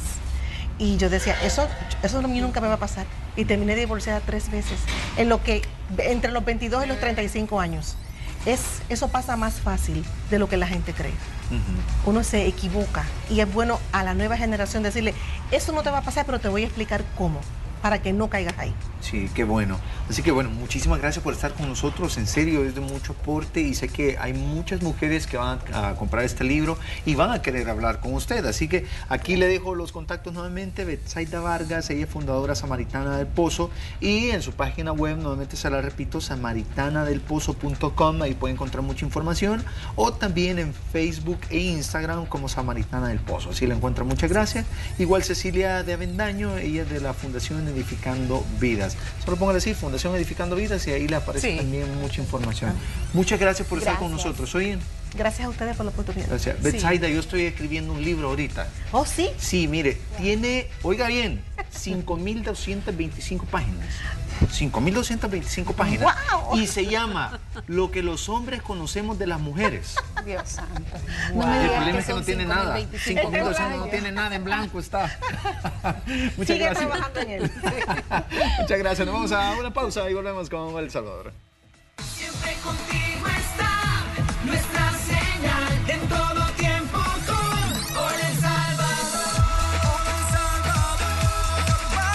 Y yo decía, eso, eso a mí nunca me va a pasar. Y terminé divorciada tres veces, en lo que, entre los veintidós y los treinta y cinco años. Es, eso pasa más fácil de lo que la gente cree. Uh-huh. Uno se equivoca y es bueno a la nueva generación decirle, eso no te va a pasar, pero te voy a explicar cómo, para que no caigas ahí. Sí, qué bueno. Así que bueno, muchísimas gracias por estar con nosotros. En serio, es de mucho aporte y sé que hay muchas mujeres que van a comprar este libro y van a querer hablar con usted. Así que aquí le dejo los contactos nuevamente. Betsaida Vargas, ella es fundadora Samaritana del Pozo, y en su página web, nuevamente se la repito, samaritana del pozo punto com. Ahí puede encontrar mucha información, o también en Facebook e Instagram como Samaritana del Pozo. Así la encuentra. Muchas gracias. Igual Cecilia de Avendaño, ella es de la Fundación Edificando Vidas. Solo póngale así, Fundación Edificando Vidas, y ahí le aparece sí. también mucha información. Muchas gracias por gracias. estar con nosotros. Oye, gracias a ustedes por la oportunidad. Gracias. Sí. Betsaida, yo estoy escribiendo un libro ahorita. ¿Oh, sí? Sí, mire, tiene, oiga bien, cinco mil doscientas veinticinco páginas. cinco mil doscientas veinticinco páginas. ¡Wow! Y se llama Lo que los hombres conocemos de las mujeres. Dios santo. Wow. No el problema es que no tiene nada. cinco mil doscientos no tiene nada, en blanco está. Muchas Sigue gracias. trabajando en él. Muchas gracias. Nos vamos a una pausa y volvemos con El Salvador. Siempre contigo está nuestra señal en todo tiempo con Por El Salvador. Por El Salvador,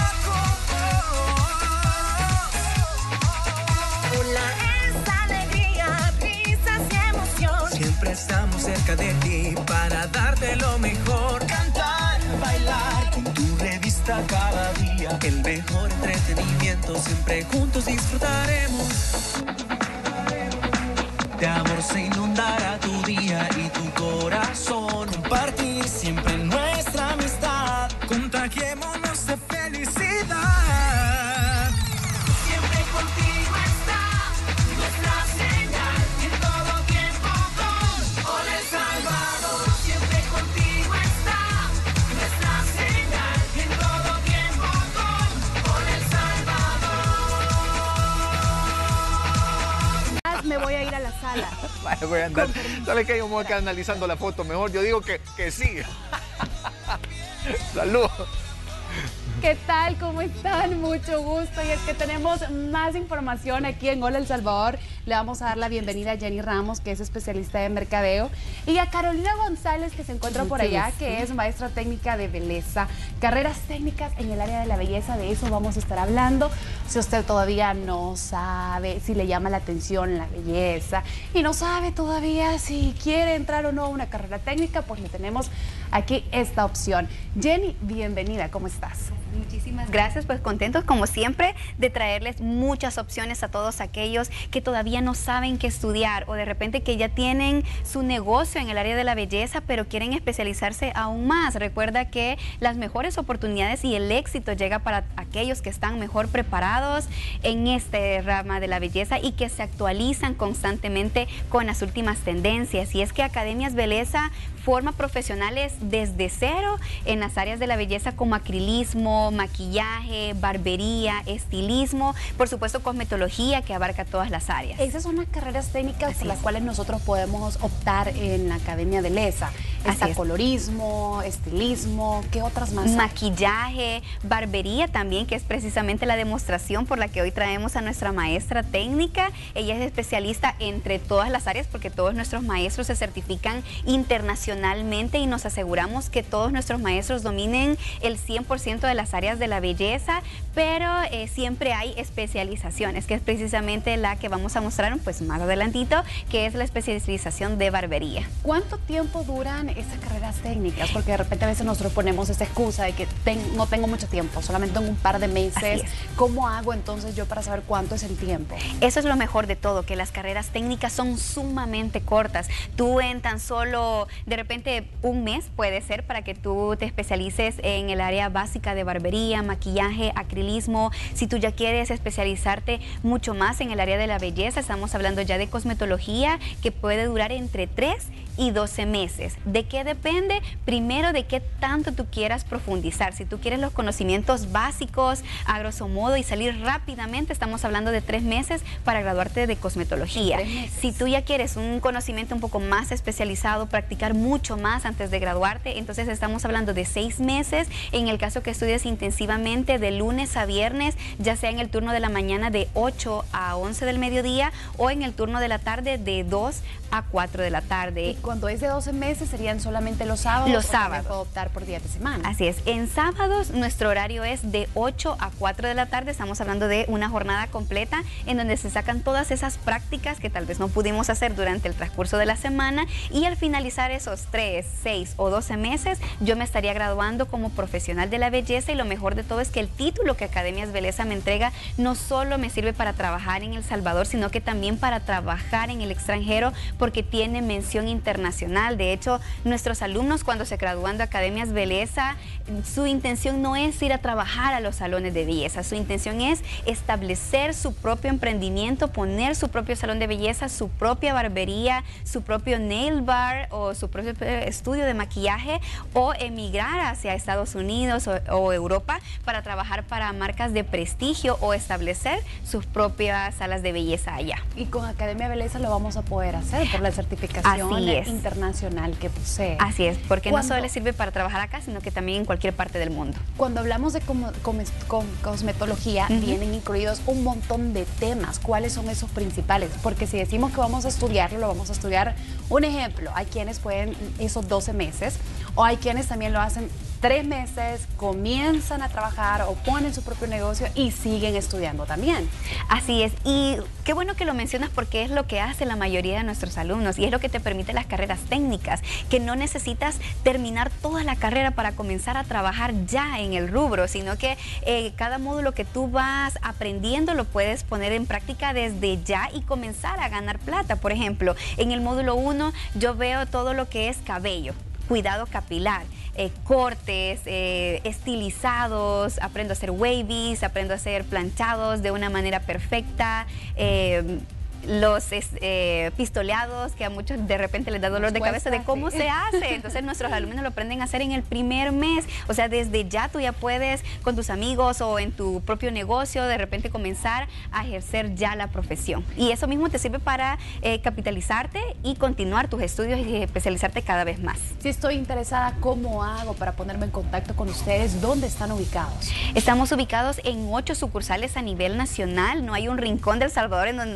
bajo. Hola, es alegría, risas y emoción. Siempre estamos cerca de ti para darte lo mejor. Cantar, bailar con tu revista cada día. El mejor entretenimiento siempre juntos disfrutaremos. De amor se inundará tu día y tu corazón. Compartir siempre nuestra amistad. Contagiémonos de felicidad. Siempre contigo está nuestra señal. En todo tiempo con Por El Salvador. Siempre contigo está nuestra señal. En todo tiempo con Por El Salvador. Me voy a ir a la sala. Vaya, voy a andar. ¿Sabe qué? Yo me voy a quedar analizando la foto mejor. Yo digo que, que sí. Saludos. ¿Qué tal? ¿Cómo están? Mucho gusto. Y es que tenemos más información aquí en Hola El Salvador. Le vamos a dar la bienvenida a Jenny Ramos, que es especialista en mercadeo, y a Carolina González, que se encuentra por allá, que es maestra técnica de belleza. Carreras técnicas en el área de la belleza, de eso vamos a estar hablando. Si usted todavía no sabe si le llama la atención la belleza y no sabe todavía si quiere entrar o no a una carrera técnica, pues le tenemos aquí esta opción. Jenny, bienvenida, ¿cómo estás? Muchísimas gracias, pues contentos como siempre de traerles muchas opciones a todos aquellos que todavía no saben qué estudiar o de repente que ya tienen su negocio en el área de la belleza pero quieren especializarse aún más. Recuerda que las mejores oportunidades y el éxito llega para aquellos que están mejor preparados en este rama de la belleza y que se actualizan constantemente con las últimas tendencias. Y es que Academias Belleza forma profesionales desde cero en las áreas de la belleza como acrilismo, maquillaje, barbería, estilismo, por supuesto cosmetología, que abarca todas las áreas. Esas son las carreras técnicas Así por las es. cuales nosotros podemos optar en la Academia Belleza. Está colorismo, estilismo, ¿qué otras más? Maquillaje, barbería también, que es precisamente la demostración por la que hoy traemos a nuestra maestra técnica. Ella es especialista entre todas las áreas porque todos nuestros maestros se certifican internacionalmente y nos aseguramos que todos nuestros maestros dominen el cien por ciento de las áreas de la belleza, pero eh, siempre hay especializaciones, que es precisamente la que vamos a mostrar pues más adelantito, que es la especialización de barbería. ¿Cuánto tiempo duran estas carreras técnicas? Porque de repente a veces nosotros ponemos esta excusa de que ten, no tengo mucho tiempo, solamente tengo un par de meses. ¿Cómo hago entonces yo para saber cuánto es el tiempo? Eso es lo mejor de todo, que las carreras técnicas son sumamente cortas. Tú en tan solo, de repente un mes puede ser para que tú te especialices en el área básica de barbería, maquillaje, acrilismo. Si tú ya quieres especializarte mucho más en el área de la belleza, estamos hablando ya de cosmetología, que puede durar entre tres y doce meses. ¿De qué depende? Primero, de qué tanto tú quieras profundizar. Si tú quieres los conocimientos básicos, a grosso modo, y salir rápidamente, estamos hablando de tres meses para graduarte de cosmetología. Si tú ya quieres un conocimiento un poco más especializado, practicar mucho más antes de graduarte, entonces estamos hablando de seis meses. En el caso que estudies intensivamente de lunes a viernes, ya sea en el turno de la mañana de ocho a once del mediodía o en el turno de la tarde de dos a cuatro de la tarde. Y cuando es de doce meses serían solamente los sábados. Los sábados. Puedo optar por días de semana. Así es. En sábados nuestro horario es de ocho a cuatro de la tarde. Estamos hablando de una jornada completa en donde se sacan todas esas prácticas que tal vez no pudimos hacer durante el transcurso de la semana, y al finalizar esos tres, seis o doce meses yo me estaría graduando como profesional de la belleza. Y lo mejor de todo es que el título que Academias Belleza me entrega no solo me sirve para trabajar en El Salvador, sino que también para trabajar en el extranjero, porque tiene mención internacional. De hecho, nuestros alumnos cuando se gradúan de Academias Belleza, su intención no es ir a trabajar a los salones de belleza, su intención es establecer su propio emprendimiento, poner su propio salón de belleza, su propia barbería, su propio nail bar o su propio estudio de maquillaje, o emigrar hacia Estados Unidos o, o Europa para trabajar para marcas de prestigio o establecer sus propias salas de belleza allá. Y con Academia Belleza lo vamos a poder hacer por la certificación Así es. internacional que posee. Así es, porque ¿Cuándo? no solo le sirve para trabajar acá, sino que también en cualquier parte del mundo. Cuando hablamos de como, como, con cosmetología, Uh-huh. vienen incluidos un montón de temas. ¿Cuáles son esos principales? Porque si decimos que vamos a estudiarlo, lo vamos a estudiar. Un ejemplo, hay quienes pueden esos doce meses, o hay quienes también lo hacen tres meses, comienzan a trabajar o ponen su propio negocio y siguen estudiando también. Así es, y qué bueno que lo mencionas porque es lo que hace la mayoría de nuestros alumnos y es lo que te permite las carreras técnicas, que no necesitas terminar toda la carrera para comenzar a trabajar ya en el rubro, sino que eh, cada módulo que tú vas aprendiendo lo puedes poner en práctica desde ya y comenzar a ganar plata. Por ejemplo, en el módulo uno yo veo todo lo que es cabello, cuidado capilar, eh, cortes, eh, estilizados, aprendo a hacer wavies, aprendo a hacer planchados de una manera perfecta, eh, los eh, pistoleados, que a muchos de repente les da dolor de cabeza de cómo se hace. Entonces nuestros alumnos lo aprenden a hacer en el primer mes. O sea, desde ya tú ya puedes con tus amigos o en tu propio negocio de repente comenzar a ejercer ya la profesión. Y eso mismo te sirve para eh, capitalizarte y continuar tus estudios y especializarte cada vez más. Si estoy interesada, ¿cómo hago para ponerme en contacto con ustedes? ¿Dónde están ubicados? Estamos ubicados en ocho sucursales a nivel nacional. No hay un rincón del Salvador en donde no se encuentre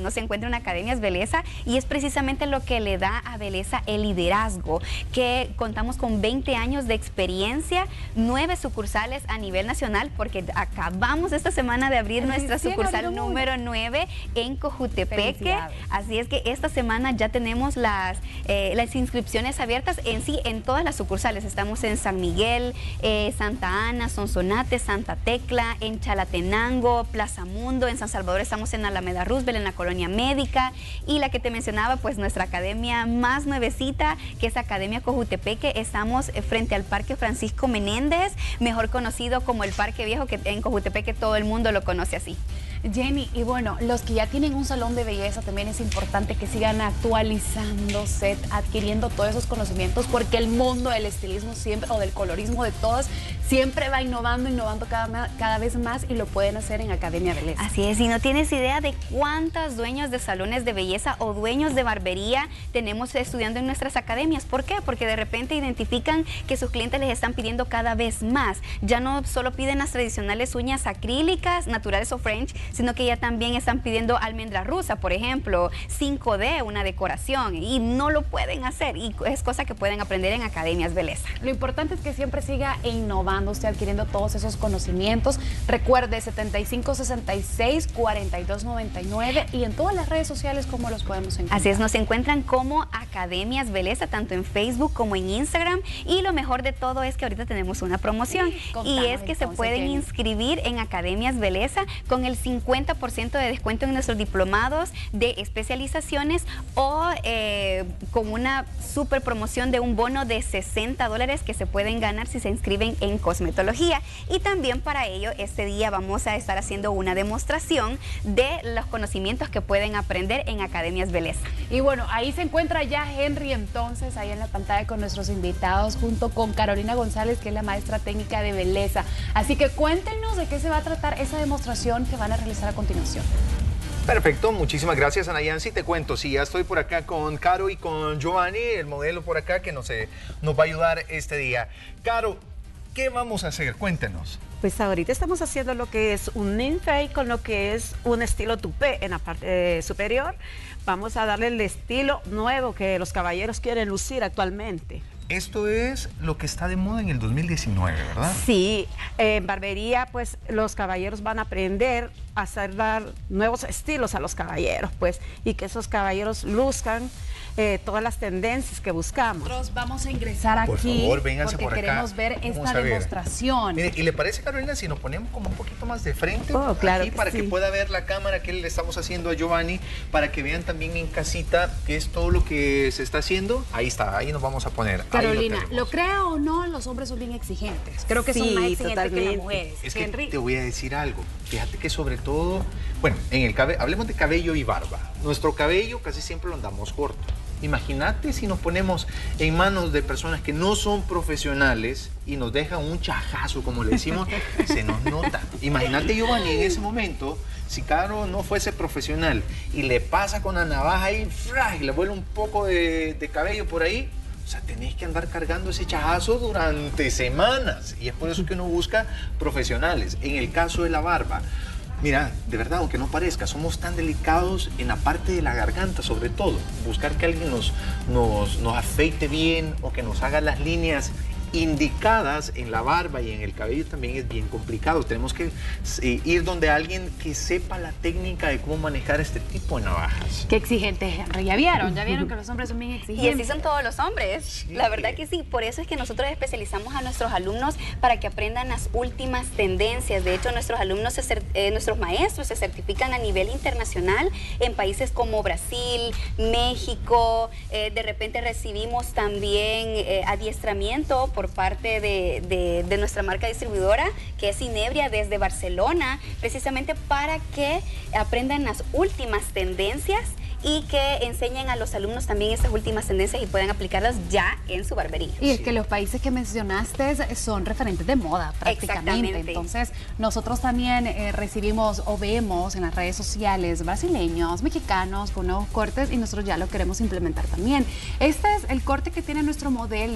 en Academias Beleza y es precisamente lo que le da a Beleza el liderazgo, que contamos con veinte años de experiencia, nueve sucursales a nivel nacional, porque acabamos esta semana de abrir nuestra sucursal número nueve en Cojutepeque. Así es que esta semana ya tenemos las, eh, las inscripciones abiertas en sí en todas las sucursales. Estamos en San Miguel, eh, Santa Ana, Sonsonate, Santa Tecla, en Chalatenango, Plaza Mundo, en San Salvador estamos en Alameda Roosevelt, en la Colonia Médica, y la que te mencionaba, pues nuestra academia más nuevecita, que es Academia Cojutepeque, estamos frente al Parque Francisco Menéndez, mejor conocido como el Parque Viejo, que en Cojutepeque todo el mundo lo conoce así. Jenny, y bueno, los que ya tienen un salón de belleza también es importante que sigan actualizándose, adquiriendo todos esos conocimientos, porque el mundo del estilismo siempre, o del colorismo de todos, siempre va innovando, innovando cada, cada vez más, y lo pueden hacer en Academia Beleza. Así es, y no tienes idea de cuántos dueños de salones de belleza o dueños de barbería tenemos estudiando en nuestras academias. ¿Por qué? Porque de repente identifican que sus clientes les están pidiendo cada vez más. Ya no solo piden las tradicionales uñas acrílicas, naturales o French, sino que ya también están pidiendo almendra rusa, por ejemplo, cinco D, una decoración, y no lo pueden hacer, y es cosa que pueden aprender en Academias Beleza. Lo importante es que siempre siga innovando, usted adquiriendo todos esos conocimientos. Recuerde, setenta y cinco sesenta y seis cuarenta y dos noventa y nueve, y en todas las redes sociales, ¿cómo los podemos encontrar? Así es, nos encuentran como Academias Beleza, tanto en Facebook como en Instagram, y lo mejor de todo es que ahorita tenemos una promoción, Contame, y es que entonces, se pueden Jenny. inscribir en Academias Beleza con el cincuenta por ciento de descuento en nuestros diplomados de especializaciones, o eh, con una super promoción de un bono de sesenta dólares que se pueden ganar si se inscriben en cosmetología. Y también para ello este día vamos a estar haciendo una demostración de los conocimientos que pueden aprender en Academias Beleza. Y bueno, ahí se encuentra ya Henry, entonces, ahí en la pantalla con nuestros invitados, junto con Carolina González, que es la maestra técnica de Beleza. Así que cuéntenos de qué se va a tratar esa demostración que van a realizar a continuación. Perfecto, muchísimas gracias, Ana Yancy. Te cuento, sí, ya estoy por acá con Caro y con Giovanni, el modelo por acá que nos, eh, nos va a ayudar este día. Caro, ¿qué vamos a hacer? Cuéntenos. Pues ahorita estamos haciendo lo que es un ninfake con lo que es un estilo tupé en la parte eh, superior. Vamos a darle el estilo nuevo que los caballeros quieren lucir actualmente. Esto es lo que está de moda en el dos mil diecinueve, ¿verdad? Sí, eh, en barbería pues los caballeros van a aprender a hacer dar nuevos estilos a los caballeros, pues, y que esos caballeros luzcan eh, todas las tendencias que buscamos. Nosotros vamos a ingresar Por aquí favor, vénganse porque por acá. queremos ver Vamos esta a ver. demostración. Mire, ¿y le parece, Carolina, si nos ponemos como un poquito más de frente? Oh, claro aquí, que para sí. que pueda ver la cámara que le estamos haciendo a Giovanni, para que vean también en casita qué es todo lo que se está haciendo. Ahí está, ahí nos vamos a poner. Ahí Carolina, lo lo, tenemos. crea o no, los hombres son bien exigentes. Creo que Sí, son más exigentes totalmente. que las mujeres. Es que Henry. te voy a decir algo. Fíjate que sobre todo, bueno, en el cabello, hablemos de cabello y barba. Nuestro cabello casi siempre lo andamos corto. Imagínate si nos ponemos en manos de personas que no son profesionales y nos dejan un chajazo, como le decimos, se nos nota. Imagínate, Giovanni, en ese momento, si Caro no fuese profesional y le pasa con la navaja ahí, ¡fra! Y le vuela un poco de, de cabello por ahí, o sea, tenés que andar cargando ese chajazo durante semanas. Y es por eso que uno busca profesionales. En el caso de la barba, mira, de verdad, aunque no parezca, somos tan delicados en la parte de la garganta, sobre todo. Buscar que alguien nos, nos, nos afeite bien o que nos haga las líneas indicadas en la barba y en el cabello también es bien complicado. Tenemos que eh, ir donde alguien que sepa la técnica de cómo manejar este tipo de navajas. Qué exigente, Henry. ¿Ya vieron? ¿Ya vieron que los hombres son bien Y exigentes? así son todos los hombres, Sí. la verdad que sí, por eso es que nosotros especializamos a nuestros alumnos para que aprendan las últimas tendencias. De hecho, nuestros alumnos, se cer- eh, nuestros maestros se certifican a nivel internacional en países como Brasil, México, eh, de repente recibimos también eh, adiestramiento por parte de, de, de nuestra marca distribuidora, que es Inebria, desde Barcelona, precisamente para que aprendan las últimas tendencias y que enseñen a los alumnos también estas últimas tendencias y puedan aplicarlas ya en su barbería. Y es que los países que mencionaste son referentes de moda prácticamente. Exactamente. Entonces, nosotros también eh, recibimos o vemos en las redes sociales brasileños, mexicanos con nuevos cortes y nosotros ya lo queremos implementar también. Este es el corte que tiene nuestro modelo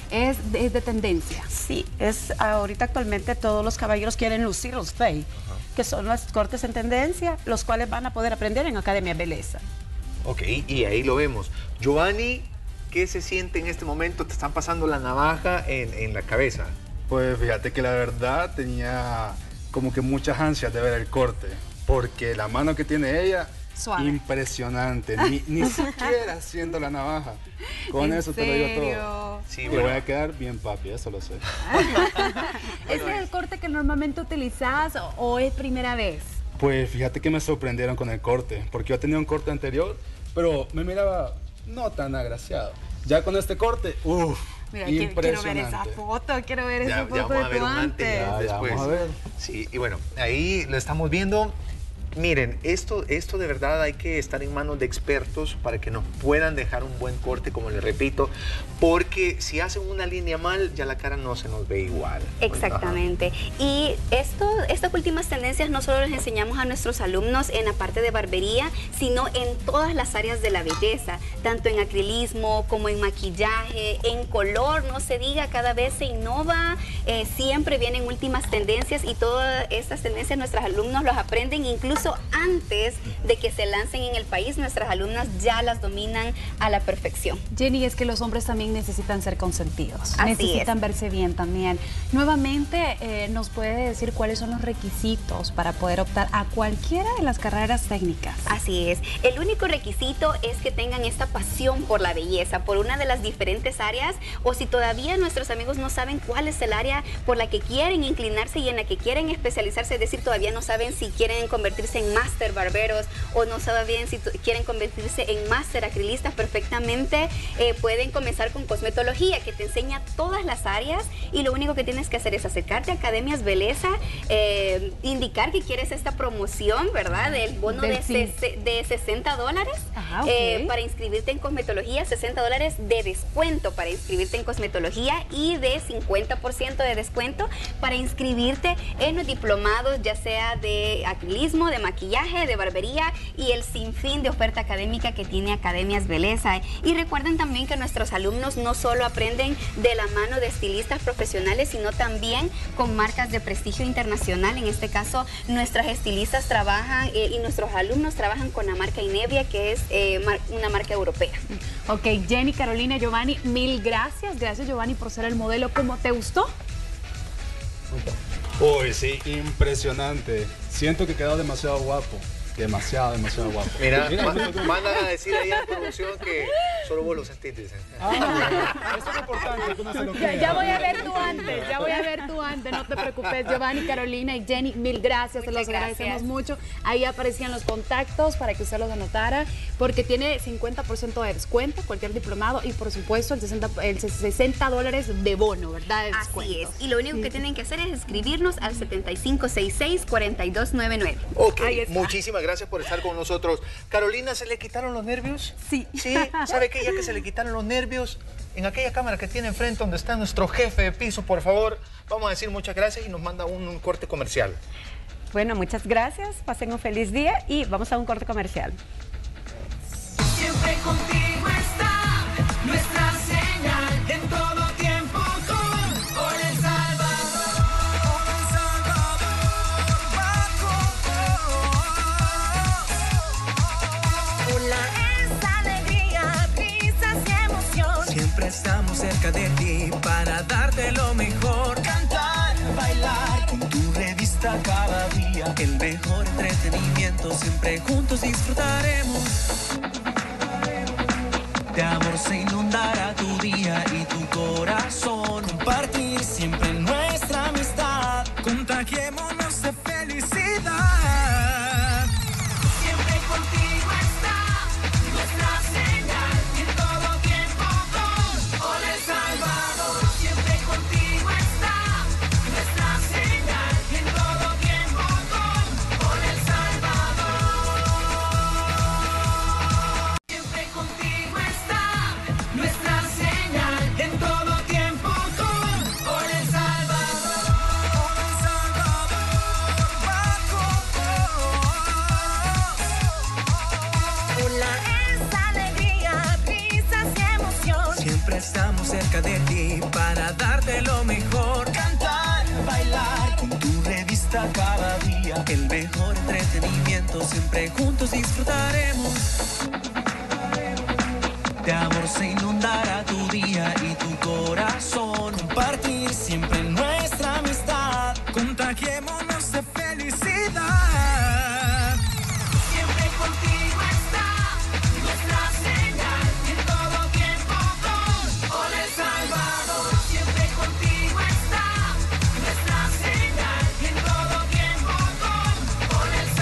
es de, es de tendencia. Sí, es ahorita actualmente todos los caballeros quieren lucir los fade, que son los cortes en tendencia, los cuales van a poder aprender en Academia Belleza. Ok, y ahí lo vemos. Giovanni, ¿qué se siente en este momento? Te están pasando la navaja en, en la cabeza. Pues fíjate que la verdad tenía como que muchas ansias de ver el corte, porque la mano que tiene ella, suave, impresionante, ni, ni siquiera siento la navaja. Con eso te lo digo todo. Sí, Te bueno. voy a quedar bien papi, eso lo sé. ¿Ese es el corte que normalmente utilizas o, o es primera vez? Pues fíjate que me sorprendieron con el corte, porque yo tenía un corte anterior, pero me miraba no tan agraciado. Ya con este corte, uff, Mira, quiero, quiero ver esa foto, quiero ver Ya, esa foto ya vamos a de ver tu un antes y antes. un Ya, ya después. vamos a ver. Sí, y bueno, ahí lo estamos viendo. Miren, esto, esto de verdad hay que estar en manos de expertos para que nos puedan dejar un buen corte, como les repito, porque si hacen una línea mal, ya la cara no se nos ve igual. Exactamente. Y esto, estas últimas tendencias no solo les enseñamos a nuestros alumnos en la parte de barbería, sino en todas las áreas de la belleza, tanto en acrilismo como en maquillaje, en color, no se diga, cada vez se innova, eh, siempre vienen últimas tendencias y todas estas tendencias nuestros alumnos los aprenden incluso antes de que se lancen en el país. Nuestras alumnas ya las dominan a la perfección. Jenny, es que los hombres también necesitan ser consentidos, Así necesitan es. verse bien también. Nuevamente, eh, ¿nos puede decir cuáles son los requisitos para poder optar a cualquiera de las carreras técnicas? Así es. El único requisito es que tengan esta pasión por la belleza, por una de las diferentes áreas, o si todavía nuestros amigos no saben cuál es el área por la que quieren inclinarse y en la que quieren especializarse, es decir, todavía no saben si quieren convertirse en máster barberos o no saben bien si quieren convertirse en máster acrilistas, perfectamente eh, pueden comenzar con cosmetología, que te enseña todas las áreas, y lo único que tienes que hacer es acercarte a Academias Belleza, eh, indicar que quieres esta promoción, ¿verdad? Del bono Del de, sí. ses- de sesenta dólares Ajá, ok. eh, para inscribirte en cosmetología, sesenta dólares de descuento para inscribirte en cosmetología y de cincuenta por ciento de descuento para inscribirte en los diplomados, ya sea de acrilismo, de maquillaje, de barbería y el sinfín de oferta académica que tiene Academias Belleza. Y recuerden también que nuestros alumnos no solo aprenden de la mano de estilistas profesionales, sino también con marcas de prestigio internacional. En este caso, nuestras estilistas trabajan eh, y nuestros alumnos trabajan con la marca Inevia, que es eh, mar- una marca europea. Ok, Jenny, Carolina, Giovanni, mil gracias. Gracias, Giovanni, por ser el modelo. ¿Cómo te gustó? Uy, sí, impresionante. Siento que quedó demasiado guapo. Demasiado, demasiado guapo. Mira, Mira, ma- mira, mira. mandan a decir ahí en producción que solo vos lo sentís, dicen. Ah, bueno, eso es importante, que uno se lo Ya, crea. ya voy a ver tú antes, ya voy a ver tú antes, no te preocupes. Giovanni, Carolina y Jenny, mil gracias, se los Muchas agradecemos gracias. mucho. Ahí aparecían los contactos para que usted los anotara, porque tiene cincuenta por ciento de descuento, cualquier diplomado, y por supuesto el sesenta, el sesenta dólares de bono, ¿verdad? De Así descuento. es. Y lo único que tienen que hacer es escribirnos al setenta y cinco sesenta y seis, cuarenta y dos noventa y nueve. Ok, Ahí está. muchísimas gracias por estar con nosotros. Carolina, ¿se le quitaron los nervios? Sí. Sí, ¿sabe qué? Ya que se le quitaron los nervios, en aquella cámara que tiene enfrente donde está nuestro jefe de piso, por favor, vamos a decir muchas gracias y nos manda un, un corte comercial. Bueno, muchas gracias, pasen un feliz día y vamos a un corte comercial. Siempre contigo está nuestra señal en todo tiempo con Por El Salvador. Por El Salvador, bajo. Hola, es alegría, risas y emoción. Siempre estamos cerca de ti para darte lo mejor. Cantar, bailar con tu revista cada día. El mejor entretenimiento siempre juntos disfrutaremos. De amor se inundará tu día y tu corazón. Compartir siempre nuestra amistad. Contagiémonos de felicidad. Siempre contigo está nuestra señal. En todo tiempo con Por El Salvador. Siempre contigo está nuestra señal. En todo tiempo con Por El Salvador. Siempre contigo está nuestra señal en todo tiempo El mejor entretenimiento, siempre juntos disfrutaremos. De amor se inundará tu día y tu corazón. Compartir siempre nuestra amistad. Contagiémonos de felicidad. Siempre contigo está nuestra señal. En todo tiempo con Hola El Salvador. Siempre contigo está nuestra señal. En todo tiempo con Hola El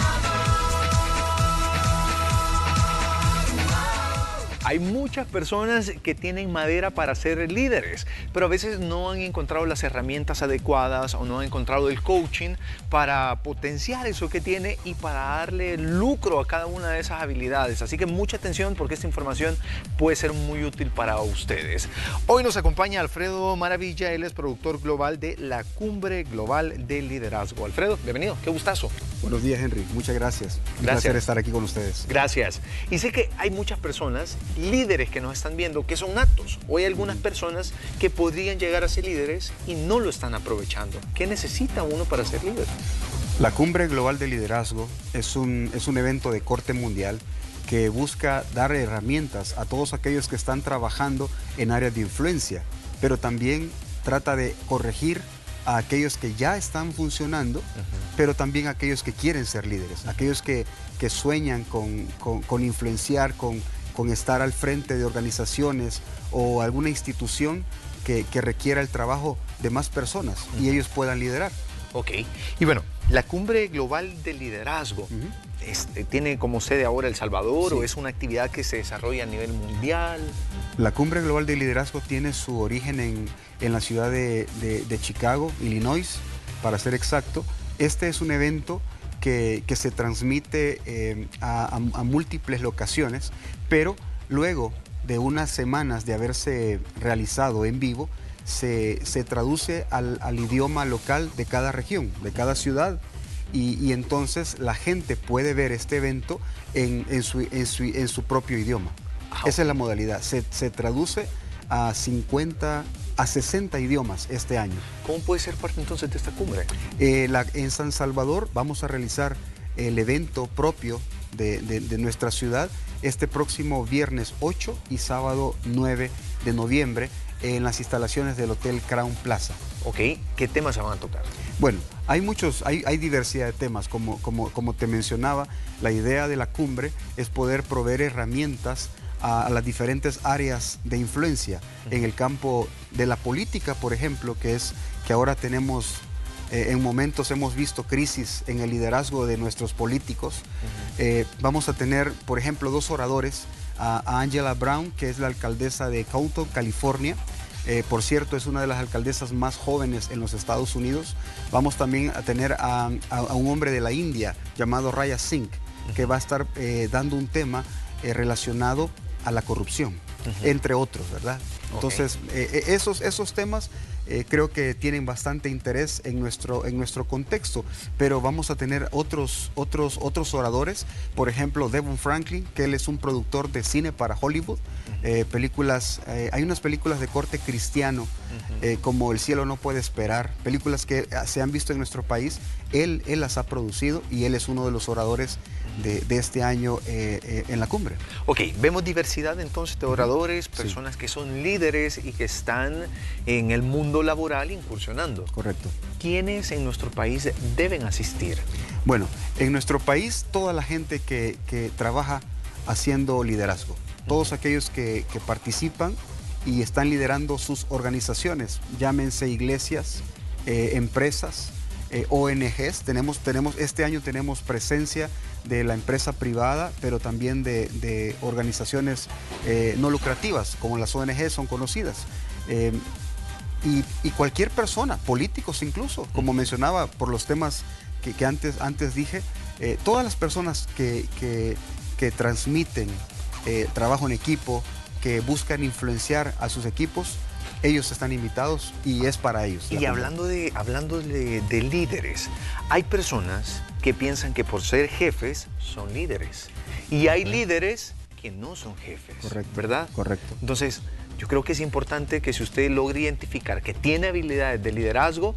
Salvador. Hay muchas personas que tienen madera para ser líderes, pero a veces no han encontrado las herramientas adecuadas o no han encontrado el coaching para potenciar eso que tiene y para darle lucro a cada una de esas habilidades. Así que mucha atención porque esta información puede ser muy útil para ustedes. Hoy nos acompaña Alfredo Maravilla, él es productor global de la Cumbre Global de Liderazgo. Alfredo, bienvenido, qué gustazo. Buenos días, Henry, muchas gracias. Un Gracias. placer estar aquí con ustedes. Gracias. Y sé que hay muchas personas, líderes que nos están viendo, que son natos. O hay algunas personas que podrían llegar a ser líderes y no lo están aprovechando. ¿Qué necesita uno para ser líder? La Cumbre Global de Liderazgo es un, es un evento de corte mundial que busca dar herramientas a todos aquellos que están trabajando en áreas de influencia, pero también trata de corregir a aquellos que ya están funcionando, uh-huh. pero también a aquellos que quieren ser líderes, uh-huh. aquellos que, que sueñan con, con, con influenciar, con, con estar al frente de organizaciones o alguna institución que, que requiera el trabajo de más personas uh-huh. y ellos puedan liderar. Ok, y bueno, la Cumbre Global de Liderazgo uh-huh. este, tiene como sede ahora El Salvador, sí. o es una actividad que se desarrolla a nivel mundial. La Cumbre Global de Liderazgo tiene su origen en, en la ciudad de, de, de Chicago, Illinois, para ser exacto. Este es un evento que, que se transmite eh, a, a, a múltiples locaciones, pero luego de unas semanas de haberse realizado en vivo, se, se traduce al, al idioma local de cada región, de cada ciudad, y, y entonces la gente puede ver este evento en, en, su, en, su, en su propio idioma. Oh. Esa es la modalidad. Se, se traduce a cincuenta, a sesenta idiomas este año. ¿Cómo puede ser parte entonces de esta cumbre? Eh, la, en San Salvador vamos a realizar el evento propio de, de, de nuestra ciudad este próximo viernes ocho y sábado nueve de noviembre en las instalaciones del Hotel Crown Plaza. Ok, ¿qué temas se van a tocar? Bueno, hay muchos, hay, hay diversidad de temas, como, como, como te mencionaba, la idea de la cumbre es poder proveer herramientas a, a las diferentes áreas de influencia uh-huh. en el campo de la política, por ejemplo, que es que ahora tenemos, eh, en momentos hemos visto crisis en el liderazgo de nuestros políticos. Uh-huh. eh, vamos a tener, por ejemplo, dos oradores, a Angela Brown, que es la alcaldesa de Compton, California. Eh, por cierto, es una de las alcaldesas más jóvenes en los Estados Unidos. Vamos también a tener a, a, a un hombre de la India llamado Raya Singh, que va a estar eh, dando un tema eh, relacionado a la corrupción, uh-huh. entre otros, ¿verdad? Entonces, okay. eh, esos, esos temas eh, creo que tienen bastante interés en nuestro, en nuestro contexto, pero vamos a tener otros, otros, otros oradores, por ejemplo, Devon Franklin, que él es un productor de cine para Hollywood, eh, películas, eh, hay unas películas de corte cristiano, uh-huh. eh, como El cielo no puede esperar, películas que se han visto en nuestro país, él, él las ha producido y él es uno de los oradores de, de este año eh, eh, en la cumbre. Ok, vemos diversidad entonces de oradores, personas sí. que son líderes y que están en el mundo laboral incursionando. Correcto. ¿Quiénes en nuestro país deben asistir? Bueno, en nuestro país toda la gente que, que trabaja haciendo liderazgo, todos aquellos que, que participan y están liderando sus organizaciones, llámense iglesias, eh, empresas, eh, O N Ges, tenemos, tenemos, este año tenemos presencia de la empresa privada, pero también de, de organizaciones eh, no lucrativas, como las O N Ges son conocidas. Eh, y, y cualquier persona, políticos incluso, como mencionaba por los temas que, que antes, antes dije, eh, todas las personas que, que, que transmiten eh, trabajo en equipo, que buscan influenciar a sus equipos, ellos están invitados y es para ellos. Y hablando de, hablando de, de líderes, hay personas que piensan que por ser jefes son líderes. Y hay Correcto. líderes que no son jefes. Correcto. ¿Verdad? Correcto. Entonces, yo creo que es importante que si usted logra identificar que tiene habilidades de liderazgo,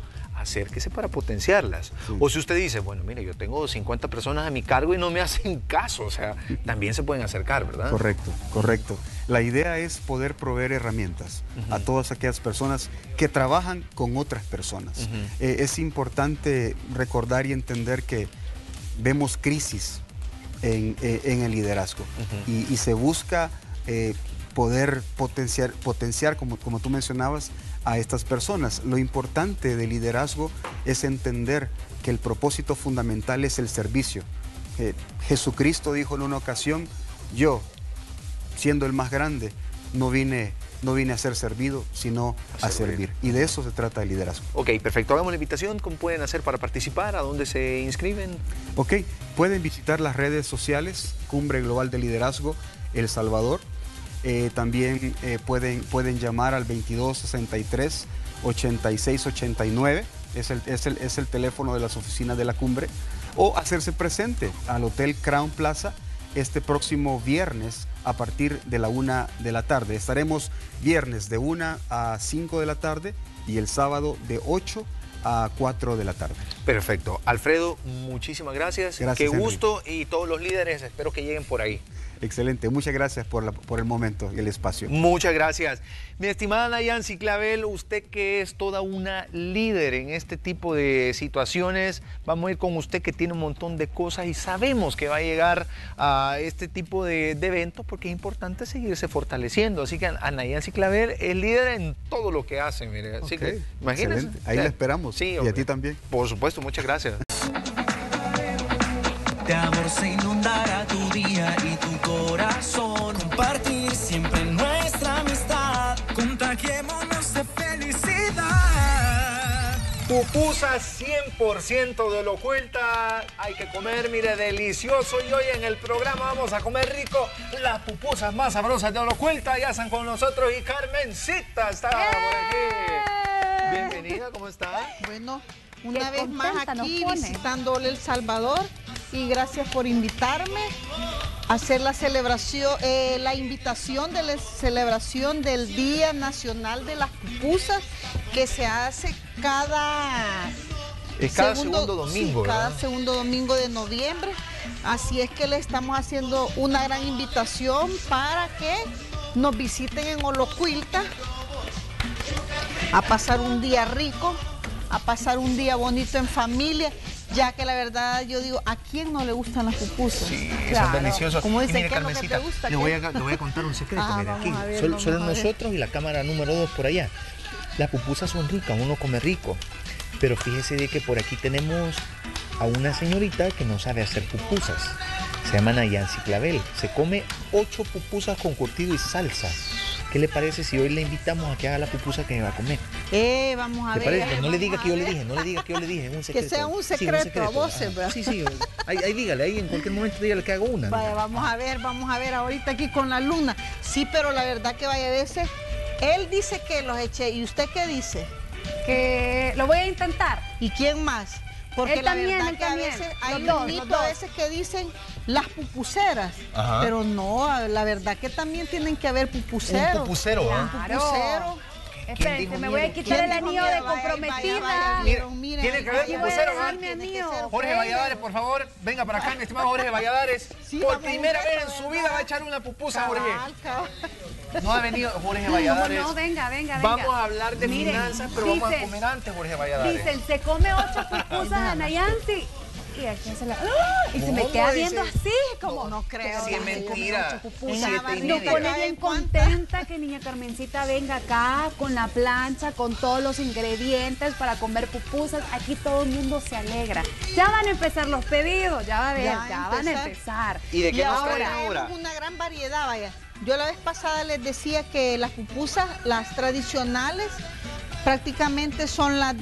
acérquese para potenciarlas. Sí. O si usted dice, bueno, mire, yo tengo cincuenta personas a mi cargo y no me hacen caso, o sea, también se pueden acercar, ¿verdad? Correcto, correcto. La idea es poder proveer herramientas uh-huh. a todas aquellas personas que trabajan con otras personas. Uh-huh. eh, es importante recordar y entender que vemos crisis en, eh, en el liderazgo uh-huh. y, y se busca eh, poder potenciar, potenciar como, como tú mencionabas, a estas personas. Lo importante del liderazgo es entender que el propósito fundamental es el servicio. Eh, Jesucristo dijo en una ocasión, yo, siendo el más grande, no vine, no vine a ser servido, sino a, a servir. Y de eso se trata el liderazgo. Ok, perfecto. Hagamos la invitación. ¿Cómo pueden hacer para participar? ¿A dónde se inscriben? Ok, pueden visitar las redes sociales, Cumbre Global de Liderazgo El Salvador. Eh, también eh, pueden, pueden llamar al veintidós sesenta y tres, ochenta y seis ochenta y nueve, es el, es, el, es el teléfono de las oficinas de la Cumbre, o hacerse presente al Hotel Crown Plaza este próximo viernes a partir de la una de la tarde. Estaremos viernes de una a cinco de la tarde y el sábado de ocho a cuatro de la tarde. Perfecto. Alfredo, muchísimas gracias. Gracias, Qué Henry. gusto, y todos los líderes, espero que lleguen por ahí. Excelente, muchas gracias por, la, por el momento y el espacio. Muchas gracias. Mi estimada Nayansi Clavel, usted que es toda una líder en este tipo de situaciones, vamos a ir con usted que tiene un montón de cosas y sabemos que va a llegar a este tipo de, de eventos porque es importante seguirse fortaleciendo. Así que a Nayansi Clavel es líder en todo lo que hace. Mire. Así Okay. que imagínense. Excelente. Ahí la esperamos. Sí, y a ti también. Por supuesto, muchas gracias. De amor se inundará tu día y tu corazón. Compartir siempre nuestra amistad. Contagiémonos de felicidad. Pupusas cien por ciento de lo oculta. Hay que comer, mire, delicioso. Y hoy en el programa vamos a comer rico las pupusas más sabrosas de lo oculta. Ya están con nosotros y Carmencita está ¡Eh! por aquí. Bienvenida, ¿cómo está? Bueno, una vez más aquí visitando El Salvador. Y gracias por invitarme a hacer la celebración, eh, la invitación de la celebración del Día Nacional de las Pupusas que se hace cada, es cada segundo, segundo domingo. Sí, cada segundo domingo de noviembre. Así es que le estamos haciendo una gran invitación para que nos visiten en Olocuilta a pasar un día rico, a pasar un día bonito en familia. Ya que la verdad, yo digo, ¿a quién no le gustan las pupusas? Sí, claro. Son deliciosos. Como dicen, mire, ¿qué es lo que te gusta? Le voy, a, le voy a contar un secreto. Ah, mire, aquí, ver, solo, solo nosotros ver. y la cámara número dos por allá. Las pupusas son ricas, uno come rico. Pero fíjese de que por aquí tenemos a una señorita que no sabe hacer pupusas. Se llama Nayansi Clavel. Se come ocho pupusas con curtido y salsa. ¿Qué le parece si hoy le invitamos a que haga la pupusa que me va a comer? Eh, vamos a ¿Te ver. parece? No le diga que yo le dije, no le diga que yo le dije, es un secreto. Que sea un secreto, sí, un secreto. a voces, ¿verdad? Sí, sí, ahí, ahí dígale, ahí en cualquier momento dígale que hago una. Vaya, vamos a ver, vamos a ver ahorita aquí con la luna. Sí, pero la verdad que vaya a veces, él dice que los eché, ¿y usted qué dice? Que lo voy a intentar. ¿Y quién más? Porque él la también, verdad él que también. a veces hay Los dos, un mito los dos. a veces que dicen las pupuseras. Ajá. Pero no, la verdad que también tienen que haber pupuseros. Un pupusero, ¿eh? Un pupusero. Espérense, me voy a quitar el anillo de comprometida. Tiene que haber pupusero, ¿ah? Jorge Valladares, por favor, venga para acá, mi estimado Jorge Valladares. Sí, por vamos a primera ver, vez en su vida va a echar una pupusa, Jorge. Cabal, cabal. No ha venido Jorge Valladares. No, venga, venga, venga. Vamos a hablar de Miren, finanzas, pero dicen, vamos a comer antes, Jorge Valladares. Dicen, se come ocho pupusas a Nayansi. Y aquí se la... ¡Ah! Y se me queda viendo así, como... No creo. Sí, es mentira. Nos Nos pone bien contenta que niña Carmencita venga acá con la plancha, con todos los ingredientes para comer pupusas. Aquí todo el mundo se alegra. Ya van a empezar los pedidos, ya va a ver, ya, ya van a empezar. ¿Y de qué y nos ahora traen ahora? Tenemos una gran variedad, vaya. Yo la vez pasada les decía que las pupusas, las tradicionales, prácticamente son las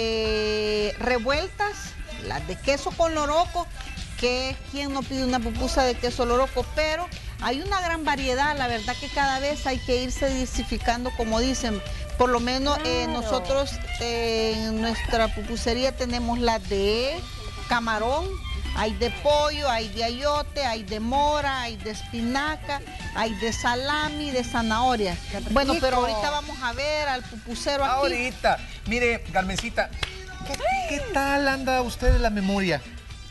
de revueltas, las de queso con loroco, que quien no pide una pupusa de queso loroco, pero hay una gran variedad, la verdad que cada vez hay que irse diversificando, como dicen, por lo menos claro. eh, nosotros eh, en nuestra pupusería tenemos las de camarón, hay de pollo, hay de ayote, hay de mora, hay de espinaca, hay de salami, de zanahoria. Bueno, pero ahorita vamos a ver al pupusero aquí. Ahorita, mire, Carmencita, ¿Qué, qué tal anda usted de la memoria?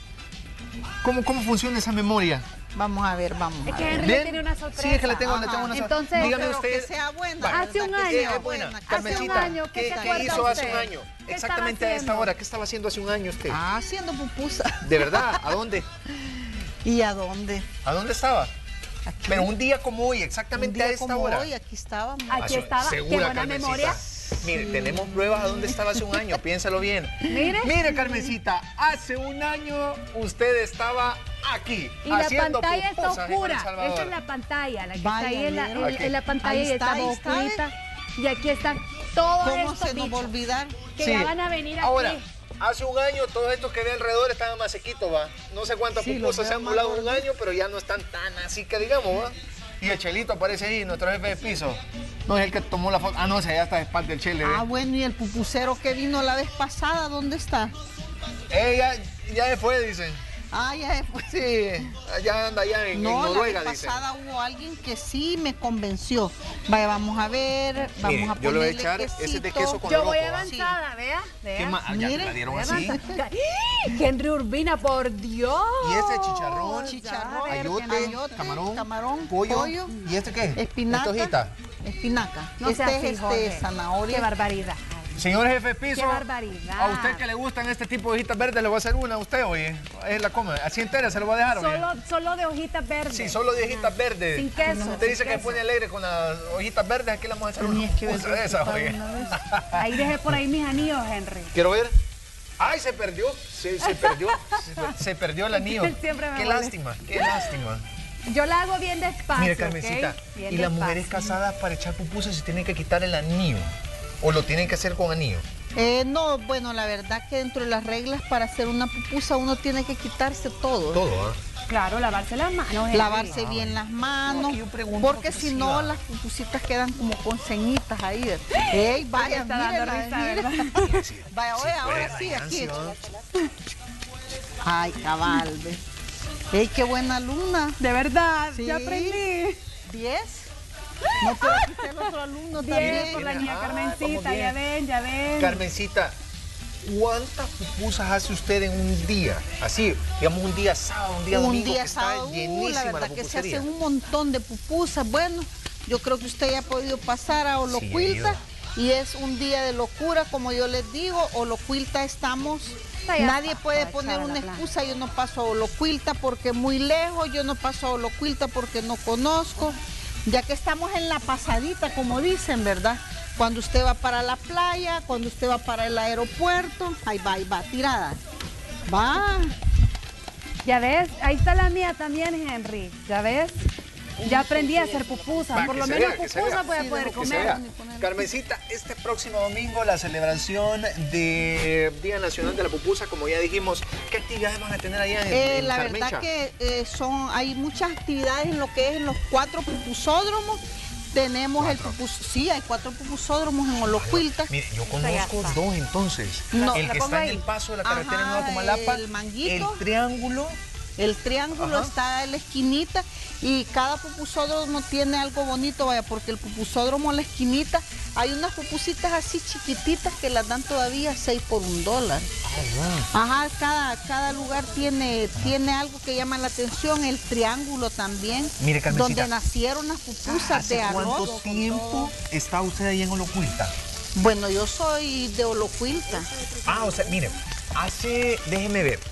¿Cómo, cómo funciona esa memoria? Vamos a ver, vamos Es a que ver. Henry le tiene una sorpresa. Sí, es que le tengo, le tengo Ajá. una sorpresa. Entonces, dígame pero usted. que sea buena. Va, Hace un que año. sea Es buena. buena. Hace un Carmencita, año, ¿qué ¿qué, se qué acuerda hizo hace usted? un año? ¿Qué Exactamente estaba a esta haciendo? hora. ¿Qué estaba haciendo hace un año usted? Ah, haciendo pupusa. ¿De verdad? ¿A dónde? ¿Y a dónde? ¿A dónde estaba? Aquí. Pero un día como hoy, Un exactamente día a esta como hora. hoy, aquí estábamos. Aquí Ah, estaba. Qué segura, buena Carmencita. memoria. Mire, tenemos pruebas a dónde estaba hace un año, piénsalo bien. Mire. Mire, Carmencita, hace un año usted estaba aquí, Y la haciendo pantalla está pupusas en El oscura. Salvador. Esa es la pantalla, la que Vaya, está ahí en la, ¿vieron? en- en la pantalla Ahí y está, está ahí está, oscurita. Y aquí están todos ¿Cómo estos se nos va a bichos olvidar? que Sí. ya van a venir aquí. Ahora, hace un año todos estos que ve alrededor estaban más sequitos, ¿va? No sé cuántas Sí, los pupusas se veo han más volado en un gordos. año, pero ya no están tan así que digamos, ¿va? Y el Chelito aparece ahí, nuestro jefe de piso. No es el que tomó la foto. Ah, no, ese ya está de espalda del Chele, ¿ve? Ah, bueno, y el pupusero que vino la vez pasada, ¿dónde está? Eh, ya, ya se fue, dicen. Ah, ya se fue. Sí, allá anda allá en, en No, Noruega, la vez dicen. pasada hubo alguien que sí me convenció. Vaya, vamos a ver, vamos Mire, a yo le voy a ponerle echar ese de quesito. queso con Yo loroco, voy ¿va? avanzada, vea, ¿Qué vea. más? Ah, ya te Mire, la dieron Voy así. avanzada. Henry Urbina, por Dios. Y este chicharrón, Chicharrón, ayote, ayote, camarón, camarón, pollo, pollo, ¿y este qué? espinaca. ¿Esta hojita? Espinaca. No este sea es así, este Jorge. zanahoria. Qué barbaridad. Señor jefe de piso, Qué barbaridad. a usted que le gustan este tipo de hojitas verdes, le voy a hacer una a usted, oye. Él la come, así entera se lo voy a dejar, oye. Solo, solo de hojitas verdes. Sí, solo de hojitas verdes. Sin queso, Usted sin dice que queso. pone alegre con las hojitas verdes, aquí le vamos a hacer una pupusa de esas, oye. Ahí dejé por ahí mis anillos, Henry. Quiero ver. ¡Ay, se perdió! Se, se perdió, se, se perdió el anillo. Siempre me Qué molesta. lástima, qué lástima. Yo la hago bien despacio. Mire, Carmencita, ¿ok? Bien y las despacio. mujeres casadas para echar pupusas se tienen que quitar el anillo. ¿O lo tienen que hacer con anillo? Eh, no, bueno, la verdad que dentro de las reglas para hacer una pupusa uno tiene que quitarse todo. Todo, ¿ah? Claro, lavarse las manos. Henry. Lavarse bien las manos, No, aquí yo pregunto porque porque si sí no va. las pupusitas quedan como con ceñitas ahí. ¡Ey, vaya, está dando mírenla, risa, mírenla. ¿verdad? Vaya, oye, ahora sí, aquí. Ay, cabal, ve. ¡Ey, qué buena luna! De verdad, Sí. ya aprendí. ¿Diez? No, pero aquí está el otro alumno Bien, también. por la niña Ah, Carmencita, vamos ya bien. ven, ya ven. Carmencita, ¿cuántas pupusas hace usted en un día? Así, digamos un día sábado, un día Un domingo, día que está sábado, uh, llenísima la la, verdad que se pupusería. hacen un montón de pupusas. Bueno, yo creo que usted ya ha podido pasar a Olocuilta y es un día de locura, como yo les digo. Olocuilta estamos, Está ya nadie está, puede está poner echada una la excusa. Yo no paso a Olocuilta porque es muy lejos, yo no paso a Olocuilta porque no conozco. Ya que estamos en la pasadita, como dicen, ¿verdad? Cuando usted va para la playa, cuando usted va para el aeropuerto, ahí va, ahí va, tirada. Va. Ya ves, ahí está la mía también, Henry. Ya ves, ya aprendí a hacer pupusas. Va, Por que lo se menos vea, que se pupusas vea. voy a Sí, poder de lo Que se comer. vea. Carmencita, este próximo domingo la celebración de Día Nacional de la Pupusa, como ya dijimos, ¿qué actividades van a tener allá en, Eh, en la Carmecha? verdad que eh, son, hay muchas actividades en lo que es en los cuatro pupusódromos. Tenemos el pupus, sí, hay cuatro pupusódromos en Olocuilta. Mire, yo ya conozco está. dos entonces. No, el la que pongo está en ahí. el paso de la carretera Ajá, Nueva Comalapa, el Manguito. el triángulo. El triángulo Ajá. está en la esquinita y cada pupusódromo tiene algo bonito, vaya, porque el pupusódromo en la esquinita hay unas pupusitas así chiquititas que las dan todavía seis por un dólar. Ajá, cada, cada lugar tiene, tiene algo que llama la atención, el triángulo también, Mire, Carmencita, donde nacieron las pupusas ¿hace de arroz. cuánto tiempo está usted ahí en Olocuilta? Bueno, yo soy de Olocuilta. Ah, o sea, mire, hace, déjeme ver,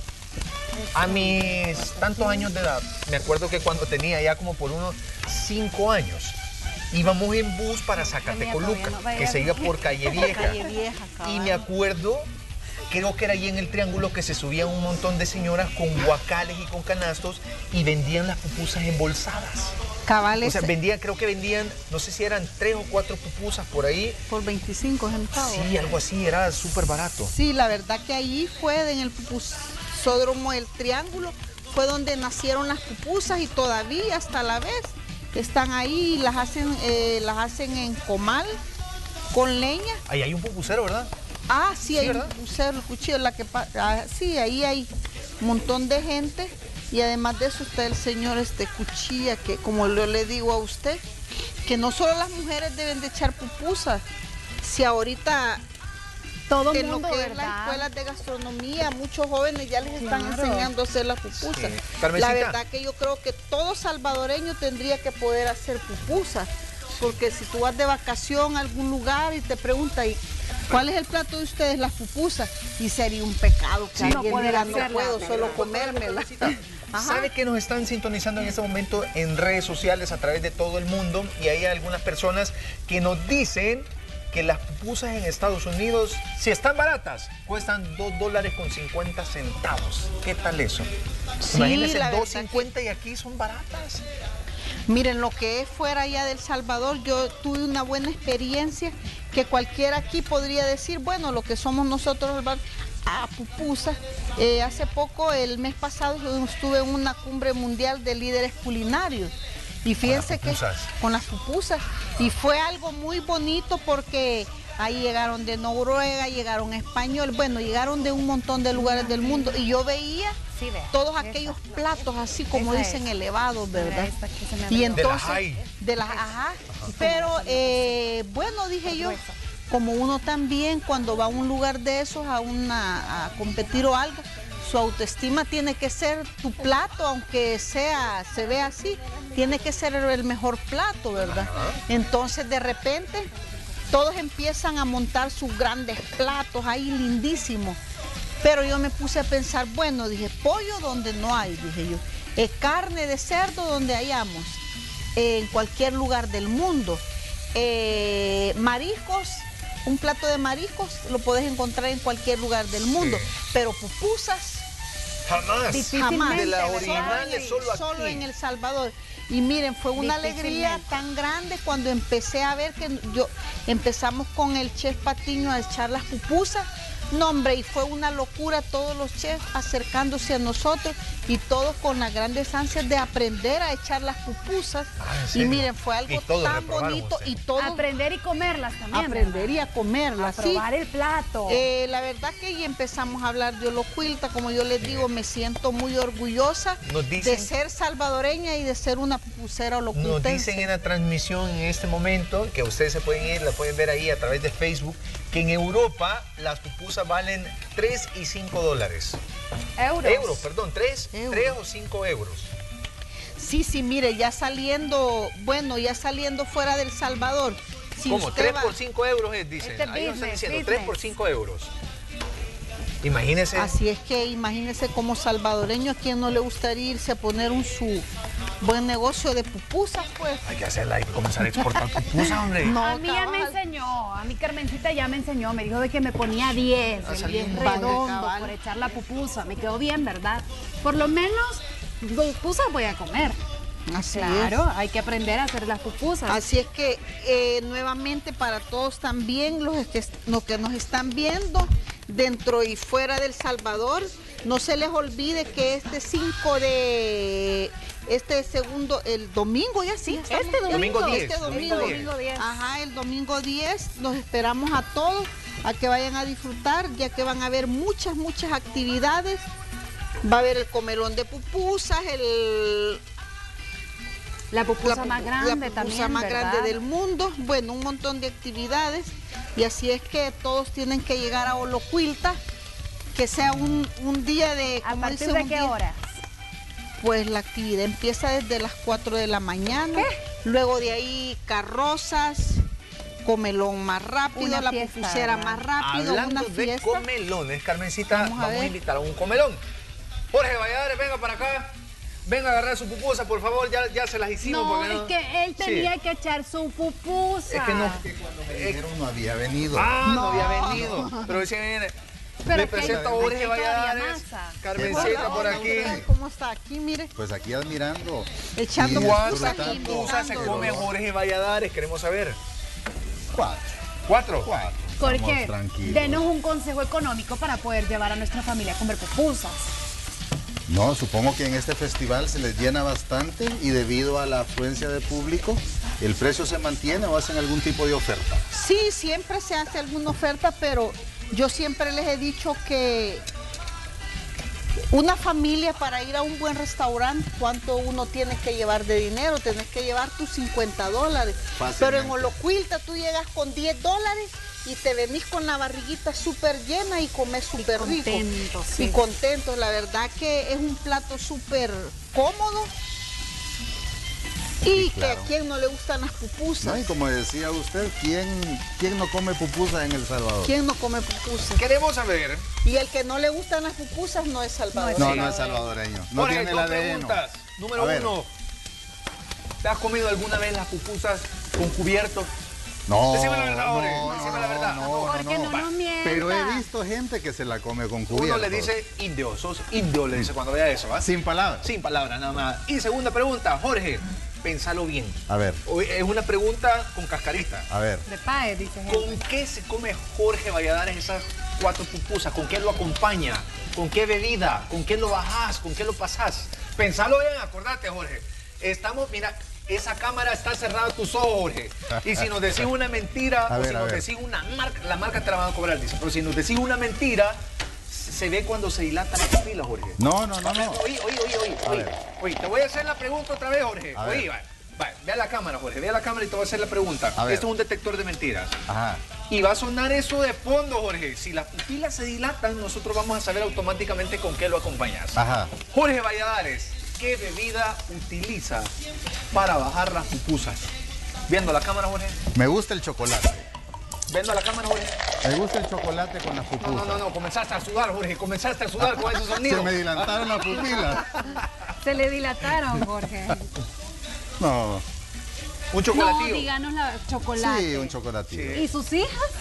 a mis tantos años de edad, me acuerdo que cuando tenía ya como por unos cinco años, íbamos en bus para Zacatecoluca, que se iba por Calle Vieja. Calle Vieja, cabal. Y me acuerdo, creo que era ahí en el triángulo que se subían un montón de señoras con guacales y con canastos y vendían las pupusas embolsadas. Cabal, O sea, ese- vendían, creo que vendían, no sé si eran tres o cuatro pupusas por ahí. por veinticinco centavos. Sí, algo así, era súper barato. Sí, la verdad que ahí fue en el pupusódromo El Triángulo, fue donde nacieron las pupusas y todavía hasta la vez están ahí, las hacen, eh, las hacen en comal con leña. Ahí hay un pupusero, ¿verdad? Ah, sí, Sí, hay ¿verdad? un pupusero, el cuchillo, la que pa- ah, sí, ahí hay un montón de gente y además de eso está el señor este Cuchilla, que como yo le digo a usted, que no solo las mujeres deben de echar pupusas, si ahorita Todo en mundo, lo que es ¿verdad? las escuelas de gastronomía, muchos jóvenes ya les están Claro. enseñando a hacer las pupusas. Sí. La Carmencita. verdad que yo creo que todo salvadoreño tendría que poder hacer pupusas, porque si tú vas de vacación a algún lugar y te preguntan, ¿y cuál es el plato de ustedes? Las pupusas, y sería un pecado que Sí, no alguien poder diga, no hacerla, puedo ¿verdad? solo comérmela. Ajá. ¿Sabe que nos están sintonizando en este momento en redes sociales a través de todo el mundo? Y hay algunas personas que nos dicen que las pupusas en Estados Unidos, si están baratas, cuestan dos dólares con cincuenta centavos. ¿Qué tal eso? Sí, Imagínense, la verdad dos cincuenta y aquí son baratas. Miren, lo que es fuera allá del Salvador, yo tuve una buena experiencia que cualquiera aquí podría decir, bueno, lo que somos nosotros, a pupusas. Eh, hace poco, el mes pasado, estuve en una cumbre mundial de líderes culinarios. Y fíjense que con las pupusas, y fue algo muy bonito porque ahí llegaron de Noruega, llegaron español, bueno, llegaron de un montón de lugares del mundo, y yo veía Sí, vea, todos esa. aquellos platos así como Esa dicen es. elevados, Mira, ¿verdad? esta que se me Y abrió. De la entonces, high. de las, ajá, pero eh, bueno, dije yo, como uno también cuando va a un lugar de esos a una a competir o algo, su autoestima tiene que ser tu plato, aunque sea, se vea así, tiene que ser el mejor plato, ¿verdad? Entonces de repente todos empiezan a montar sus grandes platos ahí lindísimos. Pero yo me puse a pensar, bueno, dije, pollo donde no hay, dije yo, eh, carne de cerdo donde hayamos, eh, en cualquier lugar del mundo, eh, mariscos, un plato de mariscos lo puedes encontrar en cualquier lugar del mundo, pero pupusas, Jamás. jamás, De las solo originales, en- solo aquí. solo en El Salvador. Y miren, fue una alegría Difícilmente. tan grande cuando empecé a ver que yo empezamos con el chef Patiño a echar las pupusas. No, hombre, y fue una locura todos los chefs acercándose a nosotros y todos con las grandes ansias de aprender a echar las pupusas. Ah, ¿en y serio? miren, fue algo Y todos tan reprobaron bonito ustedes. y todos Aprender y comerlas también. aprender y a ¿verdad? comerlas. A sí. probar el plato. Eh, la verdad que ya empezamos a hablar de Olocuilta, como yo les digo, me siento muy orgullosa Nos dicen- de ser salvadoreña y de ser una pupusera Nos olocuiltense. dicen en la transmisión en este momento, que ustedes se pueden ir, la pueden ver ahí a través de Facebook, que en Europa las pupusas valen tres y cinco dólares. Euros. Euros, perdón, tres, Euros. tres o cinco euros. Sí, sí, mire, ya saliendo, bueno, ya saliendo fuera del Salvador. Si ¿Cómo? usted tres va- por cinco euros es, dicen. Este Ahí nos están business, diciendo, business. tres por cinco euros. Imagínense. Así es que imagínese como salvadoreño, a quien no le gustaría irse a poner un su buen negocio de pupusas, pues. Hay que hacerla, hay que comenzar a exportar pupusas, hombre. No, A mí ya me cabal. enseñó, a mi Carmencita ya me enseñó, me dijo de que me ponía diez, Ah, el salió diez un redondo cabal. por echar la pupusa, me quedó bien, ¿verdad? Por lo menos pupusas voy a comer. Así Claro, es. hay que aprender a hacer las pupusas. Así es que eh, nuevamente para todos también los que, los que nos están viendo dentro y fuera del Salvador, no se les olvide que este cinco de este segundo, el domingo ya sí, estamos- Este domingo. Domingo diez, este domingo, domingo diez. Ajá, el domingo diez los esperamos a todos a que vayan a disfrutar, ya que van a haber muchas, muchas actividades. Va a haber el comelón de pupusas, el La pupusa la, más pu- grande la pupusa también, más ¿verdad? grande del mundo, bueno, un montón de actividades, y así es que todos tienen que llegar a Olocuilta, que sea un, un día de... ¿A como partir dice, de un qué día- hora? Pues la actividad empieza desde las cuatro de la mañana, luego de ahí carrozas, comelón más rápido, Una la fiesta, pupusera ¿verdad? más rápido, Hablando una de fiesta. comelones, Carmencita, Vamos vamos, a a, ver. invitar a un comelón. Jorge Valladares, venga para acá. Venga a agarrar su pupusa, por favor, ya, ya se las hicimos. No, porque es que él Sí. tenía que echar su pupusa. Es que no. no había venido. Ah, no, No. había venido. Pero decía, viene. Pero Le es que hay- presento a hay Jorge que todavía Valladares, masa. Carmencita por aquí. ¿Cómo está aquí? Mire, Pues aquí admirando. echando y ¿Cuántas pupusas y disfrutando. pupusas se invitando. come Jorge Valladares? Queremos saber. Cuatro. ¿Cuatro? Cuatro. Jorge, Estamos tranquilos. denos un consejo económico para poder llevar a nuestra familia a comer pupusas. No, supongo que en este festival se les llena bastante y debido a la afluencia de público, ¿el precio se mantiene o hacen algún tipo de oferta? Sí, siempre se hace alguna oferta, pero yo siempre les he dicho que una familia para ir a un buen restaurante, ¿cuánto uno tiene que llevar de dinero? Tienes que llevar tus cincuenta dólares. Fácilmente. Pero en Olocuilta tú llegas con diez dólares y te venís con la barriguita súper llena y comes súper rico. contento, sí. Y contento, la verdad que es un plato súper cómodo. Y Sí, claro. que a quien no le gustan las pupusas. No, y como decía usted, ¿quién, quién no come pupusas en El Salvador? ¿Quién no come pupusas? Queremos saber. Y el que no le gustan las pupusas no es salvadoreño. No, no es salvadoreño. No Jorge, tiene el dos A D N. preguntas. Número A ver. uno. ¿Te has comido alguna vez las pupusas con cubierto? No, Decime la verdad, Jorge. no, Decime la verdad. no, Jorge, no, no. nos mientas. Pero he visto gente que se la come con cubierto. Uno le dice indio, sos indio, le dice cuando vea eso, ¿va? Sin palabras. Sin palabras, nada más. Y segunda pregunta, Jorge, pensalo bien. A ver, Hoy es una pregunta con cascarita. a ver. De pae, dice gente. ¿Con qué se come Jorge Valladares esas cuatro pupusas? ¿Con qué lo acompaña? ¿Con qué bebida? ¿Con qué lo bajás? ¿Con qué lo pasás? Pensalo bien, acordate, Jorge. Estamos, mira, esa cámara está cerrada a tus ojos, Jorge. Y si nos decís una mentira, A o ver, si a nos ver. decís una marca, la marca te la van a cobrar, dice. Pero si nos decís una mentira, se ve cuando se dilata la pupila, Jorge. No, no, no, no. Oye, oye, oye, oye, A oye, ver. oye, te voy a hacer la pregunta otra vez, Jorge. A ver. Oye, va, va, ve a la cámara, Jorge, ve a la cámara y te voy a hacer la pregunta. A ver. Esto es un detector de mentiras. Ajá. Y va a sonar eso de fondo, Jorge. Si las pupilas se dilatan, nosotros vamos a saber automáticamente con qué lo acompañas. Ajá. Jorge Valladares, ¿qué bebida utiliza para bajar las pupusas? Viendo la cámara, Jorge. Me gusta el chocolate. Viendo la cámara, Jorge. Me gusta el chocolate con las No, pupusas. no, no, no, comenzaste a sudar, Jorge. Comenzaste a sudar con esos sonidos. Se me dilantaron las pupilas. Se le dilataron, Jorge. No. Un No, chocolatillo. díganos la chocolate. Sí, un chocolatito. ¿Y sus hijas?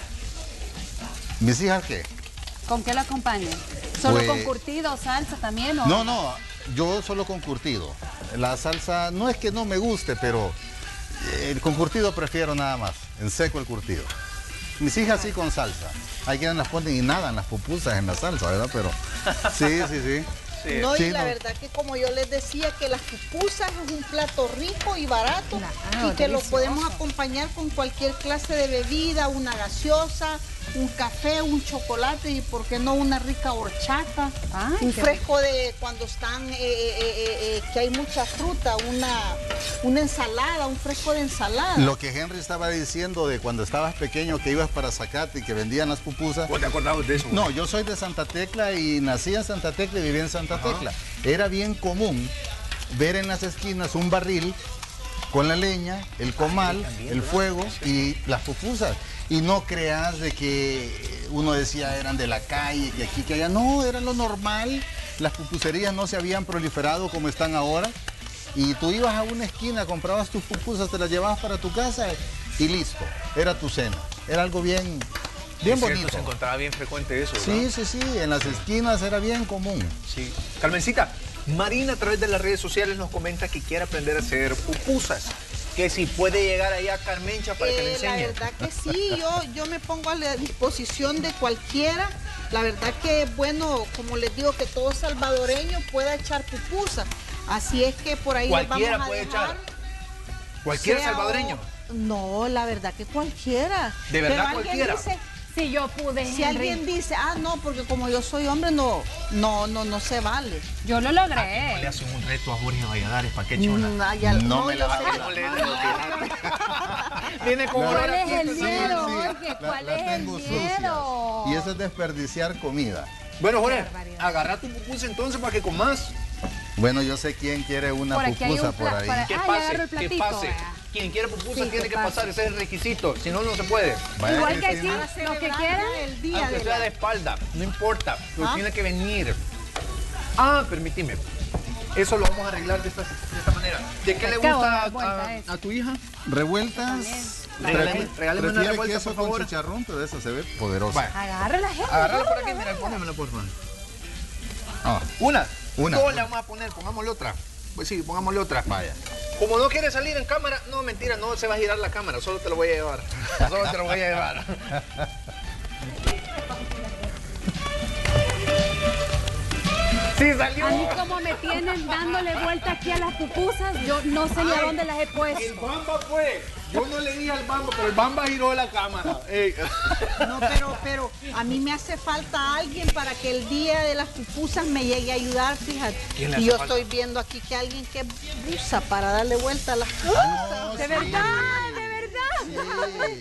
¿Mis hijas qué? ¿Con qué la acompañan? ¿Solo Pues- con curtido, salsa también? ¿O? No, no, yo solo con curtido. La salsa no es que no me guste, pero eh, con curtido prefiero nada más, en seco el curtido. Mis hijas sí con salsa. Hay quienes las ponen y nadan las pupusas en la salsa, ¿verdad? Pero sí, sí, sí. Sí. No, y Sí, la no. verdad que como yo les decía que las pupusas es un plato rico y barato Claro, y que lo delicioso. podemos acompañar con cualquier clase de bebida, una gaseosa, un café, un chocolate y por qué no una rica horchata, Ay, un qué fresco de cuando están, eh, eh, eh, eh, que hay mucha fruta, una, una ensalada, un fresco de ensalada. Lo que Henry estaba diciendo de cuando estabas pequeño que ibas para Zacate y que vendían las pupusas. ¿Vos te acordabas de eso? No, yo soy de Santa Tecla y nací en Santa Tecla y viví en Santa Tecla. Era bien común ver en las esquinas un barril con la leña, el comal, el fuego y las pupusas. Y no creas de que uno decía eran de la calle, que aquí, que allá. No, era lo normal. Las pupuserías no se habían proliferado como están ahora. Y tú ibas a una esquina, comprabas tus pupusas, te las llevabas para tu casa y listo. Era tu cena. Era algo bien, bien Es cierto, bonito. se encontraba bien frecuente eso, Sí, ¿verdad? sí, sí, en las esquinas era bien común. Sí. Carmencita, Marina a través de las redes sociales nos comenta que quiere aprender a hacer pupusas. Que si puede llegar allá a Carmencha para que le Eh, la enseñe. verdad que sí, yo, yo me pongo a la disposición de cualquiera. La verdad que es bueno, como les digo, que todo salvadoreño pueda echar pupusas. Así es que por ahí les Cualquiera vamos a puede dejar, echar. Cualquier sea salvadoreño. o- No, la verdad que cualquiera. ¿De verdad Pero alguien cualquiera? dice- Si yo pude, si Henry. alguien dice, ah, no, porque como yo soy hombre, no, no, no, no se vale. Yo lo No le logré. hacen un reto a Jorge Valladares para que eche una. Mm, ay, ya- No me la yo va sé a que- No le- Viene con La- olor ¿Cuál a es el pito. miedo, Sí, sí, Jorge? la- ¿Cuál las es el tengo sucias. miedo? Y eso es desperdiciar comida. Bueno, Jorge, barbaridad. agarra tu pupusa entonces para que comas. Bueno, yo sé quién quiere una Por aquí hay pupusa un por pla- ahí. para- Que Ah, ya pase, agarro el que platito, pase. vea. Quien quiere pupusa Sí, tiene que que pase. pasar, ese es el requisito. Si no, no se puede. Vaya Igual que que sí, aquí, ¿no? Para los que celebrar quieran. ya el día Aunque de sea la- de espalda, no importa, pero ¿Ah? tiene que venir. Ah, permíteme. Eso lo vamos a arreglar de esta, de esta manera. ¿De qué le Acabo de gusta dar vuelta a, eso. a tu hija? Revueltas. Regáleme- Prefi- regáleme una prefiere revuelta, queso por con favor. chicharrón, pero esa se ve poderosa. Vaya. Agarra la gente. Agárrala por aquí, mira, póngamela por favor. Ah, Una. Una. Dos le vamos a poner, pongámosle otra. Pues sí, pongámosle otra. vaya. Como no quiere salir en cámara, no, mentira, no se va a girar la cámara, solo te lo voy a llevar. Solo te lo voy a llevar. Sí, salió. A mí como me tienen dándole vuelta aquí a las pupusas, yo no sé ni a Ay, dónde las he El puesto. Bamba fue. Yo no le dije al Bamba, pero el Bamba giró la cámara. Ey. No, pero, pero a mí me hace falta alguien para que el día de las pupusas me llegue a ayudar, fíjate. ¿Quién le Y hace yo falta? estoy viendo aquí que alguien que busa para darle vuelta a las pupusas. De verdad, de verdad. Sí.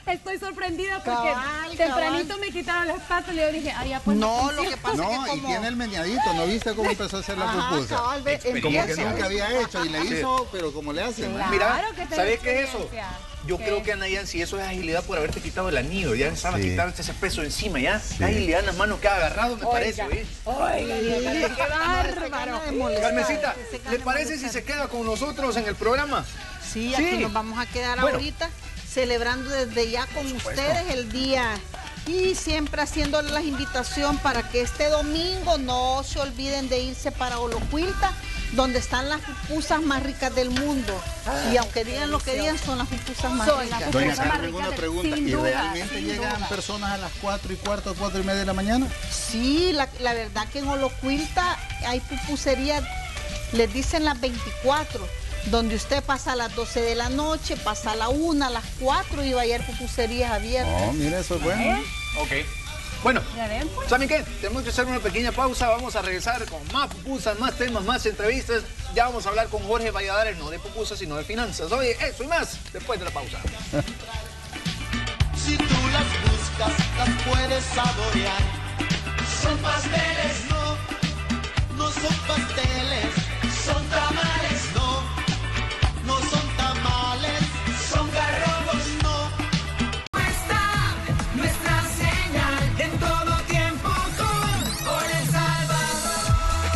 estoy sorprendida porque Cabal, tempranito cabal. me quitaron las patas y yo dije, ay, ya pues. No, me lo que pasa No, es que y como... tiene el meñadito, ¿no viste cómo empezó a hacer la Ajá, pupusa? cabal, ve, Como que empieza. nunca había hecho y le Sí. hizo, pero como le hacen. ¿no? Mira, Claro que tengo ¿sabes qué es eso? experiencia. Yo ¿Qué? creo que Anayan, si eso es agilidad por haberte quitado el anillo, ya estaba Sí. quitándote ese peso encima, ya. La agilidad en las manos que ha agarrado, me parece, ¿oí? Oiga, qué bárbaro. Carmencita, ¿le parece si se queda con nosotros en el programa? Sí, aquí Sí. nos vamos a quedar Bueno. ahorita celebrando desde ya con ustedes el día y siempre haciéndoles la invitación para que este domingo no se olviden de irse para Olocuilta, donde están las pupusas más ricas del mundo. Y aunque digan lo que digan, son las pupusas más Son ricas. las Doña Pupusas más Carmen, ricas una de- pregunta. sin ¿Y duda, realmente sin llegan duda. personas a las cuatro y cuarto, cuatro y media de la mañana? Sí, la, la verdad que en Olocuilta hay pupuserías, les dicen las veinticuatro, donde usted pasa a las doce de la noche, pasa a la una, a las cuatro y va a haber pupuserías abiertas. Oh, mira, eso es bueno. Ok. Bueno, Ya ven, pues. ¿saben qué? Tenemos que hacer una pequeña pausa. Vamos a regresar con más pupusas, más temas, más entrevistas. Ya vamos a hablar con Jorge Valladares, no de pupusas, sino de finanzas. Oye, eso y más después de la pausa. Si tú las buscas, las puedes saborear. Son pasteles, no, no son pasteles. Son tamales, no, no son tamales. Son garrobos, no. Está nuestra señal en todo tiempo con, con El Salvador.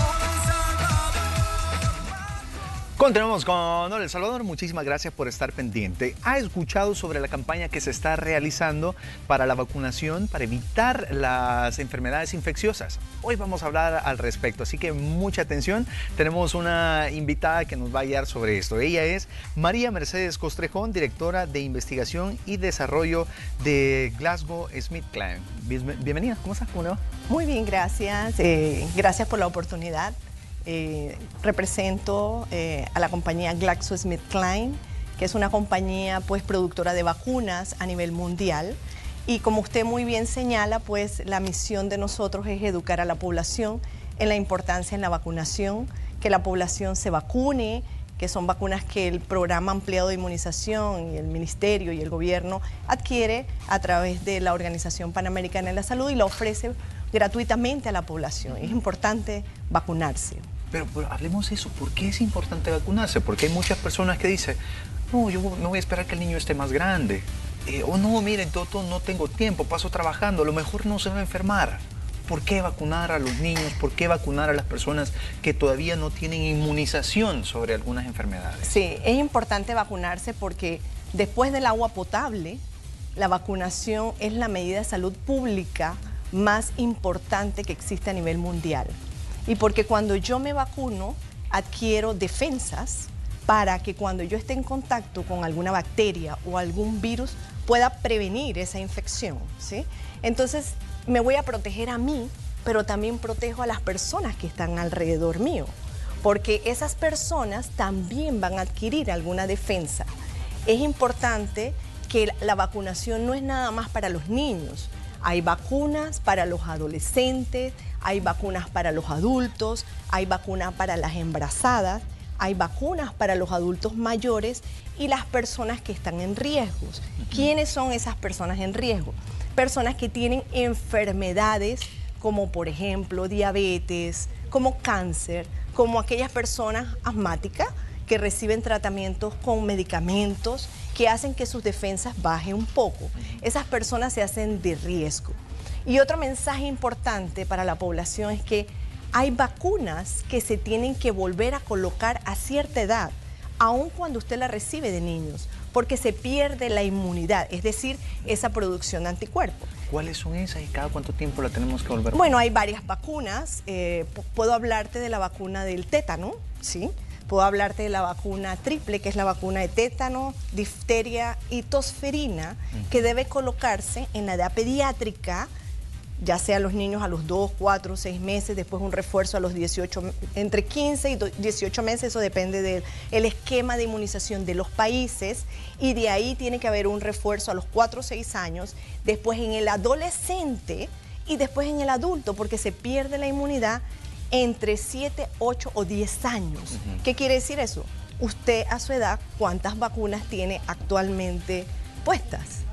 Continuamos con Hola El Salvador. Muchísimas gracias por estar pendiente. ¿Ha escuchado sobre la campaña que se está realizando para la vacunación para evitar las enfermedades infecciosas? Hoy vamos a hablar al respecto, así que mucha atención. Tenemos una invitada que nos va a guiar sobre esto. Ella es María Mercedes Costrejón, directora de investigación y desarrollo de GlaxoSmithKline. Bien- Bienvenida, ¿cómo estás? ¿Cómo le va? Muy bien, gracias. Eh, gracias por la oportunidad. Eh, represento eh, a la compañía GlaxoSmithKline, que es una compañía pues productora de vacunas a nivel mundial. Y como usted muy bien señala, pues la misión de nosotros es educar a la población en la importancia en la vacunación, que la población se vacune, que son vacunas que el programa ampliado de inmunización y el ministerio y el gobierno adquiere a través de la Organización Panamericana de la Salud y la ofrece gratuitamente a la población. Es importante vacunarse. Pero, pero hablemos de eso. ¿Por qué es importante vacunarse? Porque hay muchas personas que dicen, no, yo no voy a esperar que el niño esté más grande. Eh, o no, miren, todo, todo, no tengo tiempo, paso trabajando, a lo mejor no se va a enfermar. ¿Por qué vacunar a los niños? ¿Por qué vacunar a las personas que todavía no tienen inmunización sobre algunas enfermedades? Sí, es importante vacunarse porque después del agua potable, la vacunación es la medida de salud pública más importante que existe a nivel mundial. Y porque cuando yo me vacuno, adquiero defensas para que cuando yo esté en contacto con alguna bacteria o algún virus pueda prevenir esa infección, ¿sí? Entonces me voy a proteger a mí, pero también protejo a las personas que están alrededor mío, porque esas personas también van a adquirir alguna defensa. Es importante que la vacunación no es nada más para los niños. Hay vacunas para los adolescentes, hay vacunas para los adultos, hay vacunas para las embarazadas, hay vacunas para los adultos mayores y las personas que están en riesgos. ¿Quiénes son esas personas en riesgo? Personas que tienen enfermedades como por ejemplo diabetes, como cáncer, como aquellas personas asmáticas que reciben tratamientos con medicamentos que hacen que sus defensas bajen un poco. Esas personas se hacen de riesgo. Y otro mensaje importante para la población es que hay vacunas que se tienen que volver a colocar a cierta edad, aun cuando usted la recibe de niños, porque se pierde la inmunidad, es decir, esa producción de anticuerpos. ¿Cuáles son esas y cada cuánto tiempo la tenemos que volver a Bueno, hay varias vacunas. Eh, puedo hablarte de la vacuna del tétano, ¿sí? Puedo hablarte de la vacuna triple, que es la vacuna de tétano, difteria y tosferina, que debe colocarse en la edad pediátrica, ya sea los niños a los dos, cuatro, seis meses, después un refuerzo a los dieciocho, entre quince y dieciocho meses, eso depende del el esquema de inmunización de los países, y de ahí tiene que haber un refuerzo a los cuatro o seis años, después en el adolescente y después en el adulto, porque se pierde la inmunidad entre siete, ocho o diez años. Uh-huh. ¿Qué quiere decir eso? Usted a su edad, ¿cuántas vacunas tiene actualmente puestas?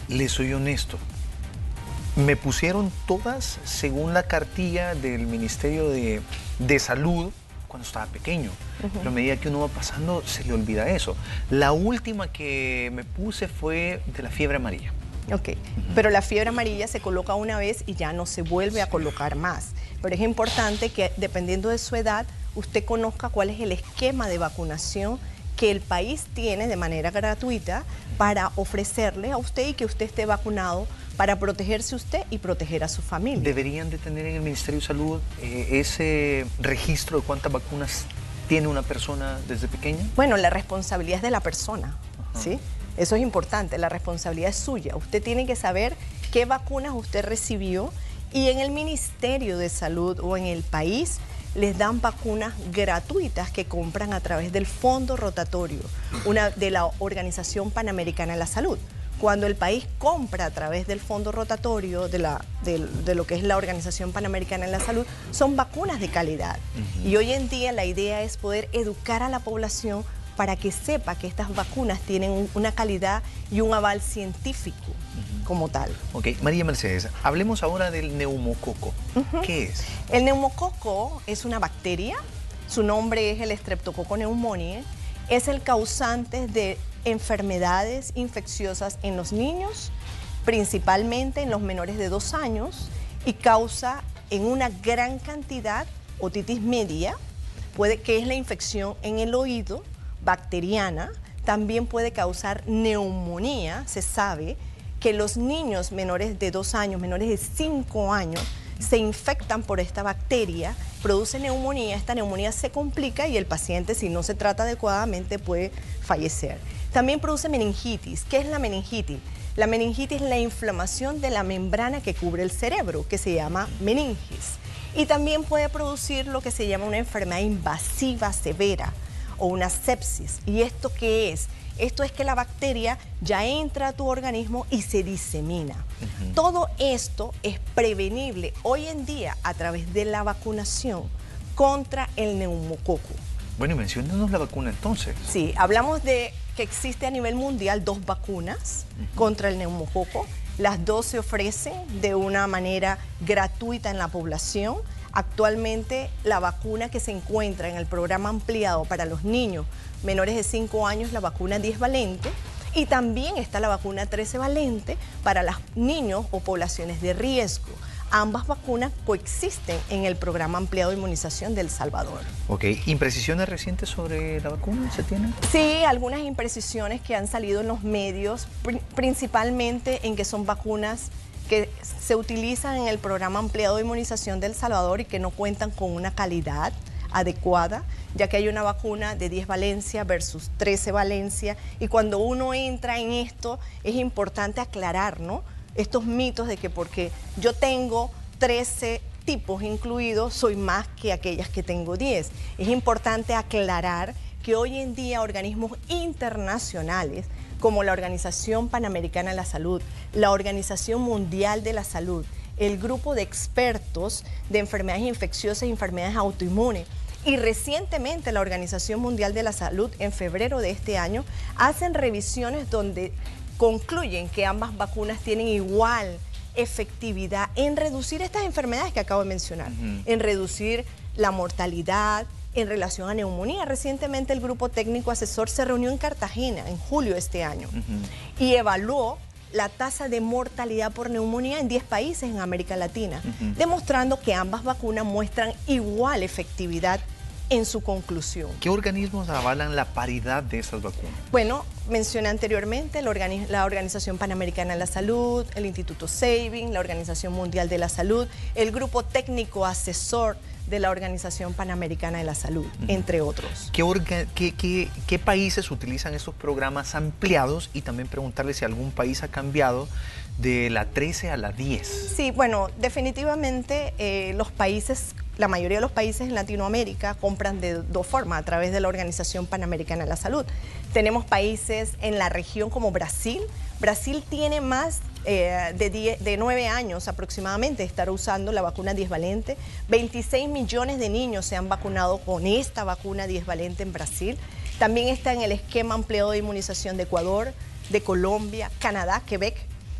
les soy honesto, me pusieron todas según la cartilla del Ministerio de, de Salud cuando estaba pequeño. Uh-huh. Pero a medida que uno va pasando, se le olvida eso. La última que me puse fue de la fiebre amarilla. Ok, uh-huh. Pero la fiebre amarilla se coloca una vez y ya no se vuelve a colocar más. Pero es importante que, dependiendo de su edad, usted conozca cuál es el esquema de vacunación que el país tiene de manera gratuita para ofrecerle a usted y que usted esté vacunado para protegerse usted y proteger a su familia. ¿Deberían de tener en el Ministerio de Salud eh, ese registro de cuántas vacunas tiene una persona desde pequeña? Bueno, la responsabilidad es de la persona, uh-huh. ¿sí? Eso es importante, la responsabilidad es suya. Usted tiene que saber qué vacunas usted recibió y en el Ministerio de Salud o en el país les dan vacunas gratuitas que compran a través del Fondo Rotatorio, una de la Organización Panamericana de la Salud. Cuando el país compra a través del Fondo Rotatorio de, la, de, de lo que es la Organización Panamericana de la Salud, son vacunas de calidad. Uh-huh. Y hoy en día la idea es poder educar a la población para que sepa que estas vacunas tienen un, una calidad y un aval científico uh-huh. como tal. Ok, María Mercedes, hablemos ahora del neumococo. Uh-huh. ¿Qué es? El neumococo es una bacteria, su nombre es el Streptococcus pneumoniae, es el causante de enfermedades infecciosas en los niños, principalmente en los menores de dos años, y causa en una gran cantidad otitis media, puede, que es la infección en el oído bacteriana, también puede causar neumonía. Se sabe que los niños menores de dos años, menores de cinco años, se infectan por esta bacteria, produce neumonía, esta neumonía se complica y el paciente, si no se trata adecuadamente, puede fallecer. También produce meningitis. ¿Qué es la meningitis? La meningitis es la inflamación de la membrana que cubre el cerebro, que se llama meningis. Y también puede producir lo que se llama una enfermedad invasiva severa o una sepsis. ¿Y esto qué es? Esto es que la bacteria ya entra a tu organismo y se disemina. Uh-huh. Todo esto es prevenible hoy en día a través de la vacunación contra el neumococo. Bueno, y menciónanos la vacuna entonces. Sí, hablamos de que existe a nivel mundial dos vacunas uh-huh. contra el neumococo. Las dos se ofrecen de una manera gratuita en la población. Actualmente la vacuna que se encuentra en el programa ampliado para los niños menores de cinco años, la vacuna diez valente, y también está la vacuna trece valente para los niños o poblaciones de riesgo. Ambas vacunas coexisten en el programa ampliado de inmunización de El Salvador. Ok, ¿imprecisiones recientes sobre la vacuna se tienen? Sí, algunas imprecisiones que han salido en los medios, pr- principalmente en que son vacunas que se utilizan en el programa ampliado de inmunización de El Salvador y que no cuentan con una calidad adecuada, ya que hay una vacuna de diez valencia versus trece valencia, y cuando uno entra en esto es importante aclarar, ¿no?, estos mitos de que porque yo tengo trece tipos incluidos, soy más que aquellas que tengo diez. Es importante aclarar que hoy en día organismos internacionales como la Organización Panamericana de la Salud, la Organización Mundial de la Salud, el grupo de expertos de enfermedades infecciosas y enfermedades autoinmunes, y recientemente la Organización Mundial de la Salud, en febrero de este año, hacen revisiones donde concluyen que ambas vacunas tienen igual efectividad en reducir estas enfermedades que acabo de mencionar, uh-huh. en reducir la mortalidad en relación a neumonía. Recientemente el grupo técnico asesor se reunió en Cartagena en julio de este año uh-huh. y evaluó la tasa de mortalidad por neumonía en diez países en América Latina, uh-huh. demostrando que ambas vacunas muestran igual efectividad en su conclusión. ¿Qué organismos avalan la paridad de esas vacunas? Bueno, mencioné anteriormente la, organi- la Organización Panamericana de la Salud, el Instituto Sabin, la Organización Mundial de la Salud, el Grupo Técnico Asesor de la Organización Panamericana de la Salud, uh-huh. entre otros. ¿Qué, orga- qué, qué, ¿Qué países utilizan estos programas ampliados? Y también preguntarle si algún país ha cambiado de la trece a la diez. Sí, bueno, definitivamente eh, los países, la mayoría de los países en Latinoamérica compran de dos formas, a través de la Organización Panamericana de la Salud. Tenemos países en la región como Brasil. Brasil tiene más eh, de, diez, de nueve años aproximadamente de estar usando la vacuna diez valente. veintiséis millones de niños se han vacunado con esta vacuna diez valente en Brasil. También está en el esquema ampliado de inmunización de Ecuador, de Colombia, Canadá, Quebec,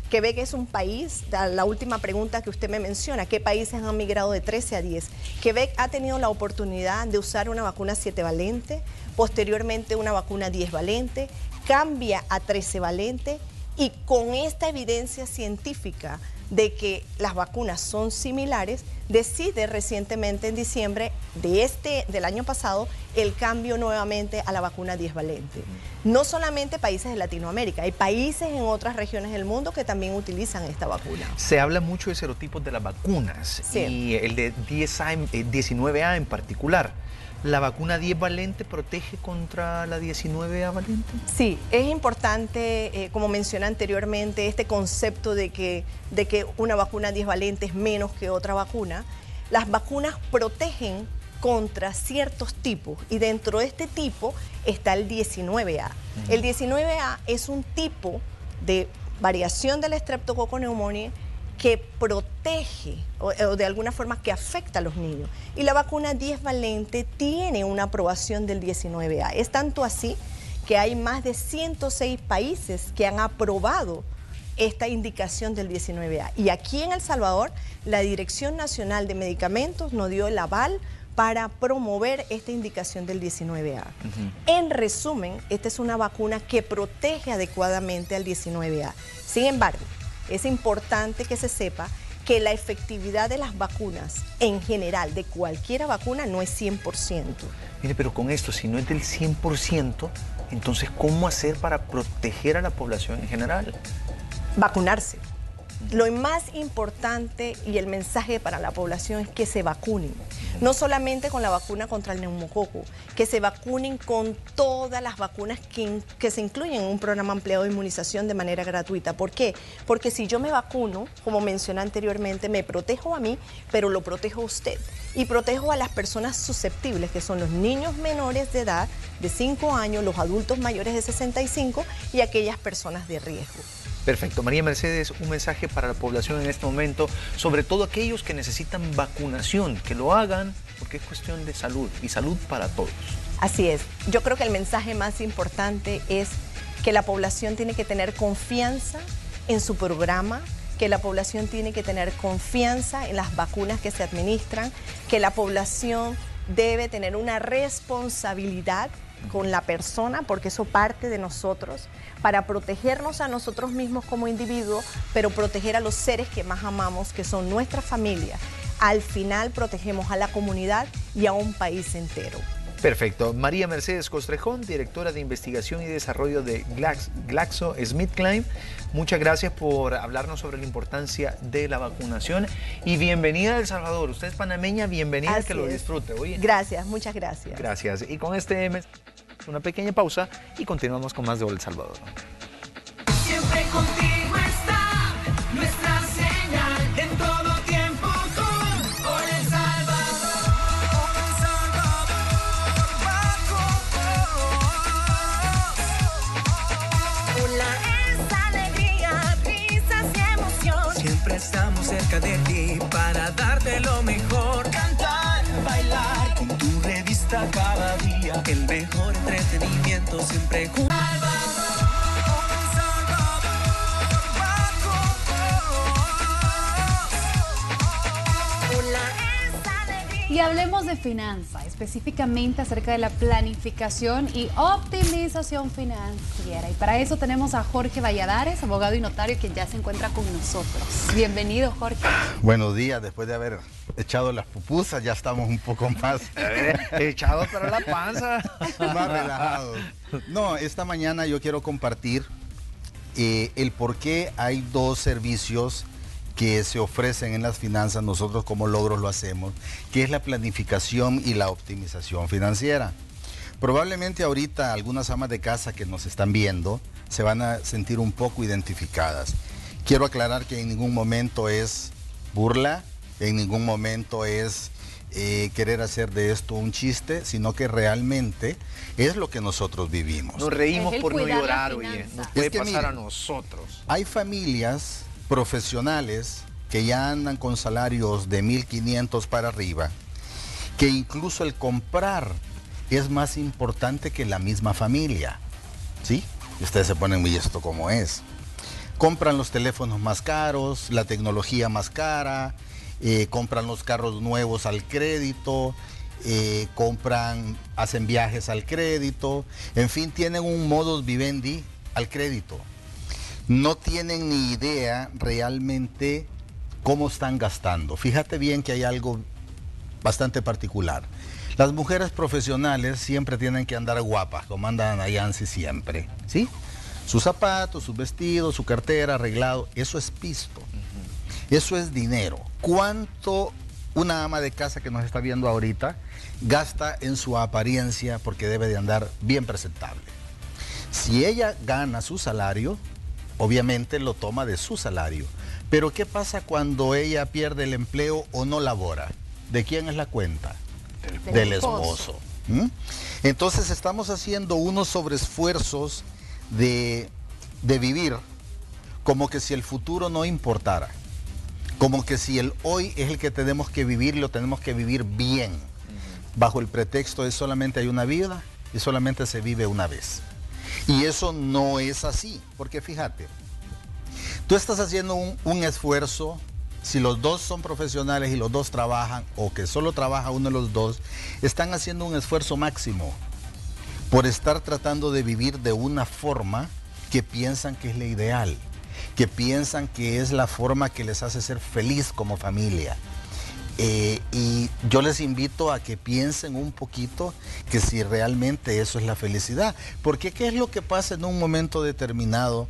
Quebec es un país, la última pregunta que usted me menciona, ¿qué países han migrado de trece a diez? Quebec ha tenido la oportunidad de usar una vacuna siete valente, posteriormente una vacuna diez valente, cambia a trece valente y con esta evidencia científica de que las vacunas son similares, decide recientemente en diciembre de este, del año pasado el cambio nuevamente a la vacuna diez valente. No solamente países de Latinoamérica, hay países en otras regiones del mundo que también utilizan esta vacuna. Se habla mucho de serotipos de las vacunas, sí, y el de diez A, diecinueve A en particular. ¿La vacuna diez valente protege contra la diecinueve A valente? Sí, es importante, eh, como mencioné anteriormente, este concepto de que, de que una vacuna diez valente es menos que otra vacuna. Las vacunas protegen contra ciertos tipos y dentro de este tipo está el diecinueve A. Uh-huh. El diecinueve A es un tipo de variación del Streptococcus pneumoniae que protege o, o de alguna forma que afecta a los niños. Y la vacuna diez valente tiene una aprobación del diecinueve A. Es tanto así que hay más de ciento seis países que han aprobado esta indicación del diecinueve A. Y aquí en El Salvador, la Dirección Nacional de Medicamentos nos dio el aval para promover esta indicación del diecinueve A. Uh-huh. En resumen, esta es una vacuna que protege adecuadamente al diecinueve A. Sin embargo, es importante que se sepa que la efectividad de las vacunas en general, de cualquier vacuna, no es cien por ciento. Mire, pero con esto, si no es del cien por ciento, entonces, ¿cómo hacer para proteger a la población en general? Vacunarse. Lo más importante y el mensaje para la población es que se vacunen. No solamente con la vacuna contra el neumococo, que se vacunen con todas las vacunas que, que se incluyen en un programa ampliado de inmunización de manera gratuita. ¿Por qué? Porque si yo me vacuno, como mencioné anteriormente, me protejo a mí, pero lo protejo a usted. Y protejo a las personas susceptibles, que son los niños menores de edad, de cinco años, los adultos mayores de sesenta y cinco y aquellas personas de riesgo. Perfecto. María Mercedes, un mensaje para la población en este momento, sobre todo aquellos que necesitan vacunación, que lo hagan porque es cuestión de salud y salud para todos. Así es. Yo creo que el mensaje más importante es que la población tiene que tener confianza en su programa, que la población tiene que tener confianza en las vacunas que se administran, que la población debe tener una responsabilidad con la persona, porque eso parte de nosotros, para protegernos a nosotros mismos como individuos, pero proteger a los seres que más amamos, que son nuestra familia. Al final protegemos a la comunidad y a un país entero. Perfecto. María Mercedes Costrejón, directora de Investigación y Desarrollo de GlaxoSmithKline. Muchas gracias por hablarnos sobre la importancia de la vacunación y bienvenida a El Salvador. Usted es panameña, bienvenida, Así que lo es. disfrute. Oye. Gracias, muchas gracias. Gracias. Y con este mes, una pequeña pausa y continuamos con más de El Salvador. Siempre contigo está nuestra señal en todo tiempo con Por El Salvador. Por El Salvador, va con vos. Hola, es alegría, risas y emoción. Siempre estamos cerca de ti para darte lo mejor. Cantar, bailar con tu revista cada día. El mejor entretenimiento siempre junto. Y hablemos de finanza, específicamente acerca de la planificación y optimización financiera. Y para eso tenemos a Jorge Valladares, abogado y notario, que ya se encuentra con nosotros. Bienvenido, Jorge. Buenos días, después de haber echado las pupusas, ya estamos un poco más... Echados para la panza. Más relajados. No, esta mañana yo quiero compartir eh, el por qué hay dos servicios que se ofrecen en las finanzas, nosotros como Logros lo hacemos, que es la planificación y la optimización financiera. Probablemente ahorita algunas amas de casa que nos están viendo se van a sentir un poco identificadas. Quiero aclarar que en ningún momento es burla, en ningún momento es eh, querer hacer de esto un chiste, sino que realmente es lo que nosotros vivimos. Nos reímos por no llorar, oye, nos puede pasar miren, a nosotros. Hay familias profesionales que ya andan con salarios de mil quinientos para arriba, que incluso el comprar es más importante que la misma familia, ¿sí? Y ustedes se ponen, ¿y esto cómo es? compran los teléfonos más caros, la tecnología más cara, eh, compran los carros nuevos al crédito, eh, compran, hacen viajes al crédito, en fin, tienen un modus vivendi al crédito. No tienen ni idea realmente cómo están gastando. Fíjate bien que hay algo bastante particular. Las mujeres profesionales siempre tienen que andar guapas, como andan Yancy siempre, ¿sí? Sus zapatos, sus vestidos, su cartera, arreglado, eso es pisto. Uh-huh. Eso es dinero. ¿Cuánto una ama de casa que nos está viendo ahorita gasta en su apariencia porque debe de andar bien presentable? Si ella gana su salario, obviamente lo toma de su salario. Pero ¿qué pasa cuando ella pierde el empleo o no labora? ¿De quién es la cuenta? Del, Del esposo. ¿Mm? Entonces estamos haciendo unos sobreesfuerzos de, de vivir como que si el futuro no importara. Como que si el hoy es el que tenemos que vivir y lo tenemos que vivir bien. Uh-huh. Bajo el pretexto de solamente hay una vida y solamente se vive una vez. Y eso no es así, porque fíjate, tú estás haciendo un, un esfuerzo, si los dos son profesionales y los dos trabajan, o que solo trabaja uno de los dos, están haciendo un esfuerzo máximo por estar tratando de vivir de una forma que piensan que es la ideal, que piensan que es la forma que les hace ser feliz como familia. Eh, y yo les invito a que piensen un poquito que si realmente eso es la felicidad. Porque ¿qué es lo que pasa en un momento determinado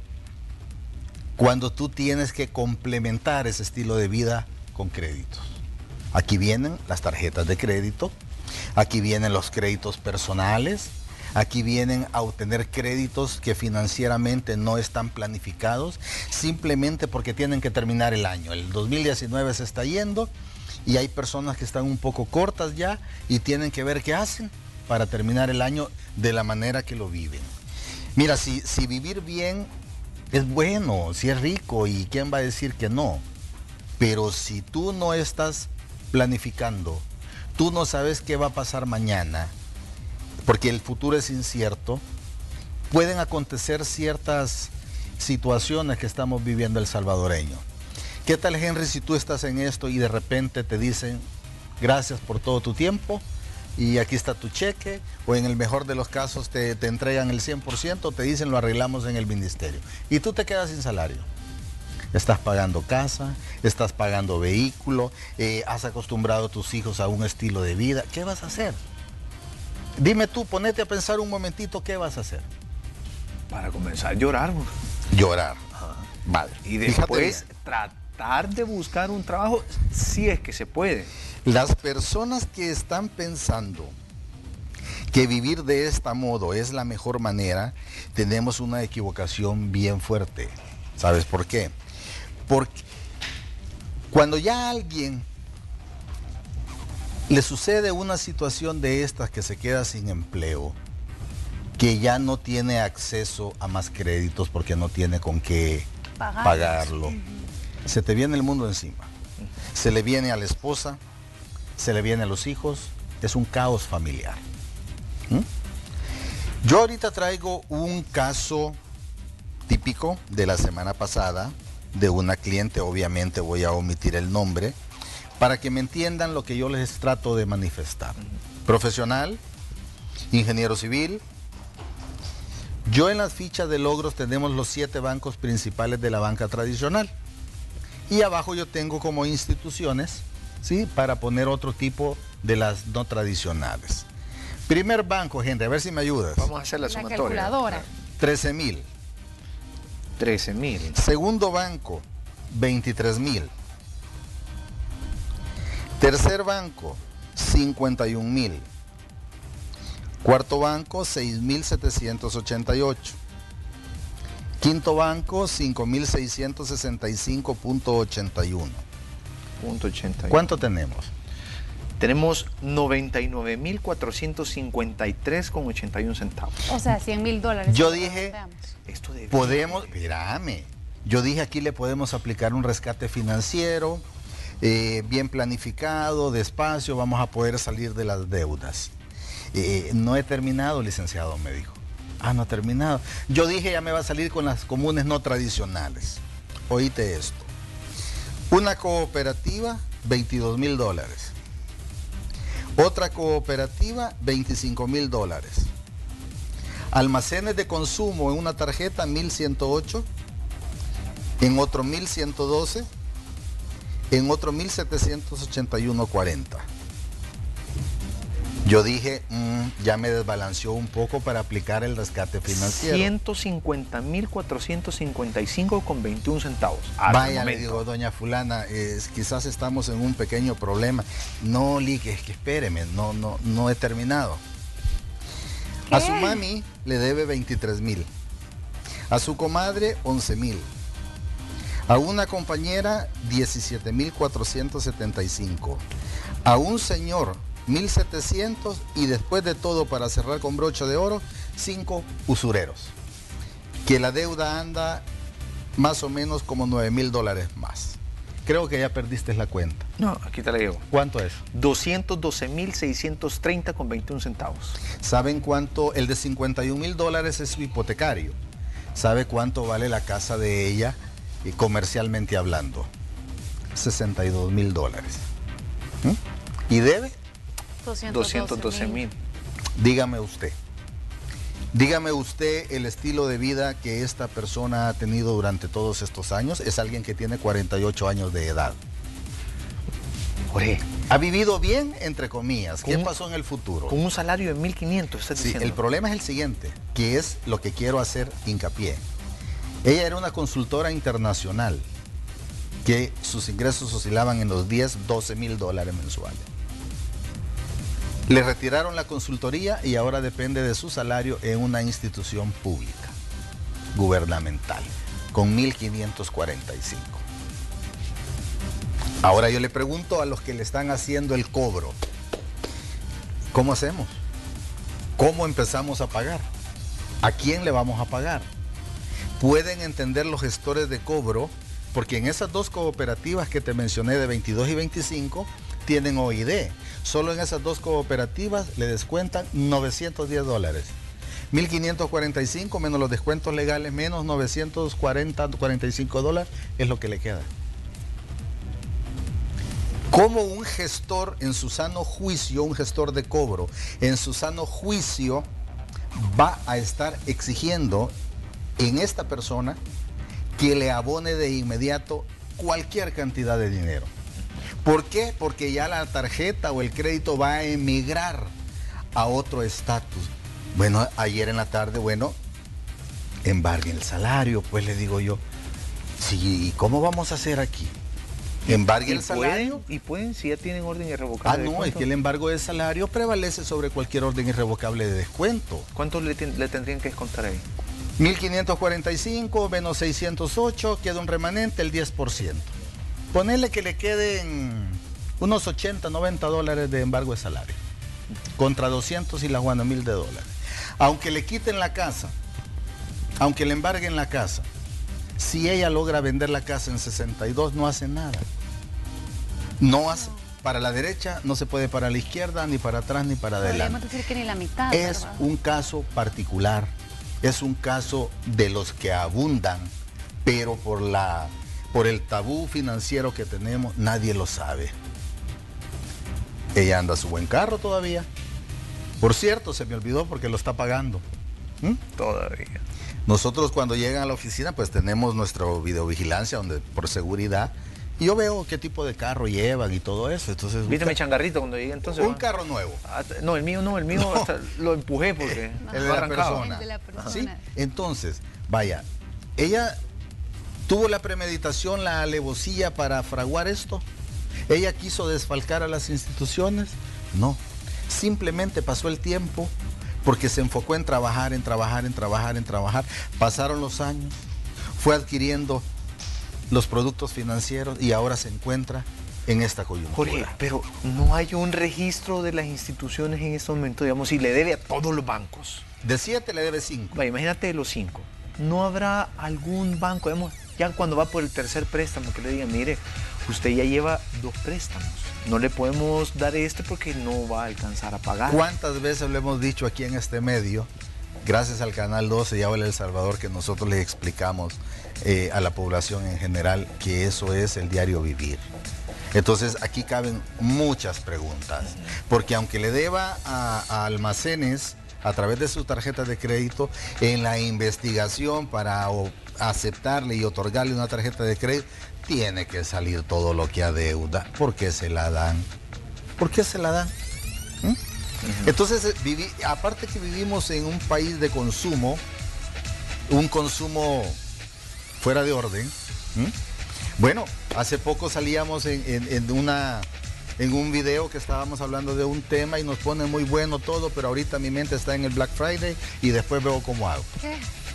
cuando tú tienes que complementar ese estilo de vida con créditos? Aquí vienen las tarjetas de crédito, aquí vienen los créditos personales, aquí vienen a obtener créditos que financieramente no están planificados, simplemente porque tienen que terminar el año. El dos mil diecinueve se está yendo y hay personas que están un poco cortas ya y tienen que ver qué hacen para terminar el año de la manera que lo viven. Mira, si, si vivir bien es bueno, si es rico, y quién va a decir que no, pero si tú no estás planificando, tú no sabes qué va a pasar mañana, porque el futuro es incierto, pueden acontecer ciertas situaciones que estamos viviendo el salvadoreño. ¿Qué tal, Henry, si tú estás en esto y de repente te dicen gracias por todo tu tiempo y aquí está tu cheque, o en el mejor de los casos te, te entregan el cien por ciento, te dicen lo arreglamos en el ministerio y tú te quedas sin salario? Estás pagando casa, estás pagando vehículo, eh, has acostumbrado a tus hijos a un estilo de vida. ¿Qué vas a hacer? Dime tú, ponete a pensar un momentito, ¿qué vas a hacer? Para comenzar, llorar. Llorar. Ajá. Vale. Y después tratar de buscar un trabajo si es que se puede. Las personas que están pensando que vivir de este modo es la mejor manera, tenemos una equivocación bien fuerte. ¿Sabes por qué? Porque cuando ya a alguien le sucede una situación de estas, que se queda sin empleo, que ya no tiene acceso a más créditos porque no tiene con qué Pagar. pagarlo, se te viene el mundo encima. Se le viene a la esposa, se le viene a los hijos, es un caos familiar. ¿Mm? Yo ahorita traigo un caso típico de la semana pasada de una cliente, obviamente voy a omitir el nombre, para que me entiendan lo que yo les trato de manifestar. Profesional, ingeniero civil. Yo en las fichas de logros tenemos los siete bancos principales de la banca tradicional. Y abajo yo tengo como instituciones, ¿sí?, para poner otro tipo de las no tradicionales. Primer banco, gente, a ver si me ayudas. Vamos a hacer la, la sumatoria. Calculadora. trece mil. trece mil. Segundo banco, veintitrés mil. Tercer banco, cincuenta y un mil. Cuarto banco, seis mil setecientos ochenta y ocho. Quinto banco, cinco mil seiscientos sesenta y cinco punto ochenta y uno. ¿Cuánto tenemos? Tenemos noventa y nueve mil cuatrocientos cincuenta y tres con ochenta y uno centavos. O sea, cien mil dólares. Yo dije, esto podemos, espérame, yo dije aquí le podemos aplicar un rescate financiero, eh, bien planificado, despacio, vamos a poder salir de las deudas. Eh, no he terminado, licenciado, me dijo. Ah, no ha terminado. Yo dije, ya me va a salir con las comunes no tradicionales. Oíste esto. Una cooperativa, veintidós mil dólares. Otra cooperativa, veinticinco mil dólares. Almacenes de consumo en una tarjeta, mil ciento ocho. En otro, mil ciento doce. En otro, mil setecientos ochenta y uno cuarenta. Yo dije, mmm, ya me desbalanceó un poco para aplicar el rescate financiero. ciento cincuenta mil cuatrocientos cincuenta y cinco con veintiún centavos. Vaya, le digo, doña fulana, eh, quizás estamos en un pequeño problema. No, Lique, es que espéreme, no, no, no he terminado. ¿Qué? A su mami le debe veintitrés mil. A su comadre, once mil. A una compañera, diecisiete mil cuatrocientos setenta y cinco. A un señor, mil setecientos, y después de todo, para cerrar con broche de oro, cinco usureros. Que la deuda anda más o menos como nueve mil dólares más. Creo que ya perdiste la cuenta. No, aquí te la llevo. ¿Cuánto es? doscientos doce mil seiscientos treinta con veintiún centavos. ¿Saben cuánto? El de cincuenta y un mil dólares es su hipotecario. ¿Sabe cuánto vale la casa de ella, y comercialmente hablando? sesenta y dos mil dólares. ¿Mm? ¿Y debe? doscientos doce mil. Dígame usted, dígame usted el estilo de vida que esta persona ha tenido durante todos estos años. Es alguien que tiene cuarenta y ocho años de edad. Jorge, ha vivido bien, entre comillas. ¿Qué un, pasó en el futuro? Con un salario de mil quinientos, ¿estás sí, diciendo? El problema es el siguiente, que es lo que quiero hacer hincapié. Ella era una consultora internacional que sus ingresos oscilaban en los diez, doce mil dólares mensuales. Le retiraron la consultoría y ahora depende de su salario en una institución pública, gubernamental, con mil quinientos cuarenta y cinco. Ahora yo le pregunto a los que le están haciendo el cobro, ¿cómo hacemos? ¿Cómo empezamos a pagar? ¿A quién le vamos a pagar? Pueden entender los gestores de cobro, porque en esas dos cooperativas que te mencioné de veintidós y veinticinco, tienen O I D. Solo en esas dos cooperativas le descuentan novecientos diez dólares. mil quinientos cuarenta y cinco menos los descuentos legales, menos novecientos cuarenta, cuarenta y cinco dólares, es lo que le queda. ¿Cómo un gestor en su sano juicio, un gestor de cobro, en su sano juicio, va a estar exigiendo en esta persona que le abone de inmediato cualquier cantidad de dinero? ¿Por qué? Porque ya la tarjeta o el crédito va a emigrar a otro estatus. Bueno, ayer en la tarde, bueno, embarguen el salario, pues le digo yo. Sí, ¿y cómo vamos a hacer aquí? ¿Embarguen el salario? ¿Y pueden si ya tienen orden irrevocable? Ah, no, es que el embargo de salario prevalece sobre cualquier orden irrevocable de descuento. ¿Cuánto le, le tendrían que descontar ahí? mil quinientos cuarenta y cinco menos seiscientos ocho, queda un remanente, el diez por ciento. Ponele que le queden unos ochenta, noventa dólares de embargo de salario, contra doscientos y la guana mil de dólares. Aunque le quiten la casa, aunque le embarguen la casa, si ella logra vender la casa en sesenta y dos, no hace nada. No hace. Para la derecha no se puede, para la izquierda, ni para atrás, ni para adelante. Podríamos decir que ni la mitad, Es ¿verdad? un caso particular, es un caso de los que abundan, pero por la... por el tabú financiero que tenemos, nadie lo sabe. Ella anda su buen carro todavía. Por cierto, se me olvidó porque lo está pagando. ¿Mm? Todavía. Nosotros cuando llegan a la oficina, pues tenemos nuestra videovigilancia, donde por seguridad, y yo veo qué tipo de carro llevan y todo eso. Entonces, ¿viste mi changarrito cuando llegué entonces? Un ¿no? carro nuevo. Hasta, no, el mío no, el mío No. hasta lo empujé porque No. no El de la arrancaba. persona. El de la persona. ¿Sí? Entonces, vaya, ella tuvo la premeditación, la alevosía para fraguar esto. Ella quiso desfalcar a las instituciones. No, simplemente pasó el tiempo porque se enfocó en trabajar, en trabajar, en trabajar, en trabajar. Pasaron los años, fue adquiriendo los productos financieros y ahora se encuentra en esta coyuntura. Jorge, pero no hay un registro de las instituciones en este momento, digamos, si le debe a todos los bancos. De siete le debe cinco. Vaya, imagínate de los cinco. ¿No habrá algún banco, digamos, ya cuando va por el tercer préstamo, que le digan, mire, usted ya lleva dos préstamos, no le podemos dar este porque no va a alcanzar a pagar? ¿Cuántas veces lo hemos dicho aquí en este medio? gracias al Canal doce y ahora El Salvador, que nosotros les explicamos eh, a la población en general que eso es el diario vivir. Entonces aquí caben muchas preguntas, porque aunque le deba a, a almacenes a través de sus tarjetas de crédito, en la investigación para o, aceptarle y otorgarle una tarjeta de crédito, tiene que salir todo lo que adeuda. ¿Por qué se la dan? ¿Por qué se la dan? ¿Mm? Entonces, viví, aparte que vivimos en un país de consumo, un consumo fuera de orden, ¿Mm? Bueno, hace poco salíamos en, en, en, una, en un video que estábamos hablando de un tema y nos pone muy bueno todo, pero ahorita mi mente está en el Black Friday y después veo cómo hago. ¿Qué?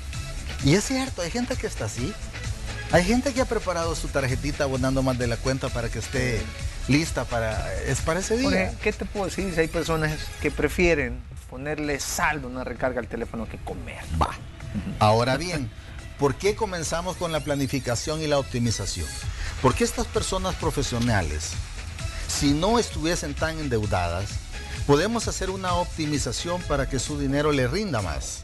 Y es cierto, hay gente que está así. Hay gente que ha preparado su tarjetita abonando más de la cuenta para que esté lista para, es para ese día. Jorge, ¿qué te puedo decir? Si hay personas que prefieren ponerle saldo, una recarga al teléfono que comer. Va. Ahora bien, ¿por qué comenzamos con la planificación y la optimización? Porque estas personas profesionales, si no estuviesen tan endeudadas, podemos hacer una optimización para que su dinero le rinda más.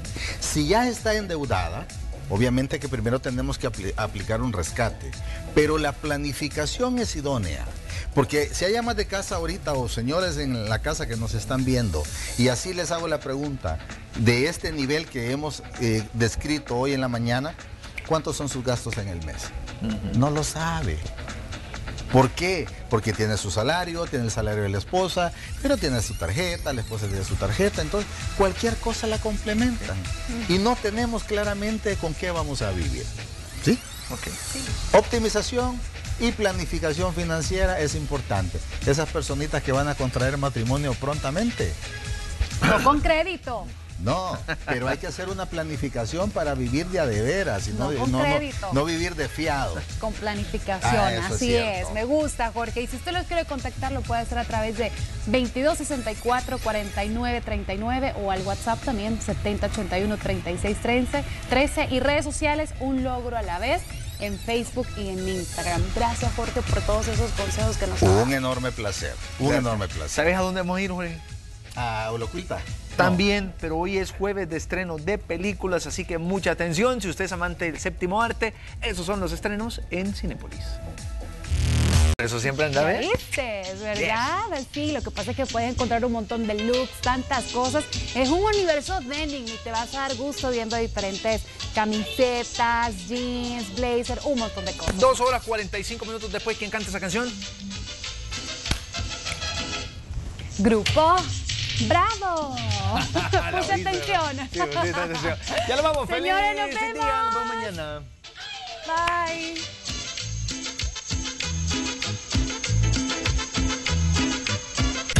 Si ya está endeudada, obviamente que primero tenemos que apl- aplicar un rescate, pero la planificación es idónea. Porque si hay amas de casa ahorita o señores en la casa que nos están viendo, y así les hago la pregunta, de este nivel que hemos eh, descrito hoy en la mañana, ¿cuántos son sus gastos en el mes? Uh-huh. No lo sabe. ¿Por qué? Porque tiene su salario, tiene el salario de la esposa, pero tiene su tarjeta, la esposa tiene su tarjeta, entonces cualquier cosa la complementan. Uh-huh. Y no tenemos claramente con qué vamos a vivir. ¿Sí? Okay. Sí. Optimización y planificación financiera es importante. Esas personitas que van a contraer matrimonio prontamente. No con crédito. No, pero hay que hacer una planificación para vivir de a de veras y no, no, con no, crédito. no, no vivir de fiado. Con planificación, Ah, así es, es. Me gusta, Jorge. Y si usted los quiere contactar, lo puede hacer a través de veintidós sesenta y cuatro, cuarenta y nueve, treinta y nueve o al WhatsApp también setenta ochenta y uno, treinta y seis trece y redes sociales, un logro a la vez, en Facebook y en Instagram. Gracias, Jorge, por todos esos consejos que nos han dado. Un enorme placer, un Gracias. enorme placer. ¿Sabes a dónde vamos a ir, Jorge? A Olocuilta. También, pero hoy es jueves de estreno de películas, así que mucha atención. Si usted es amante del séptimo arte, esos son los estrenos en Cinépolis. Eso siempre anda ¿Ya bien. viste? Es verdad, sí. Lo que pasa es que puedes encontrar un montón de looks, tantas cosas. Es un universo denim y te vas a dar gusto viendo diferentes camisetas, jeans, blazer, un montón de cosas. Dos horas cuarenta y cinco minutos después, ¿quién canta esa canción? Grupo Bravo. Mucha atención. Sí, mucha atención. Ya lo vamos. Señores, Feliz nos vemos. día. Nos vemos mañana. Bye.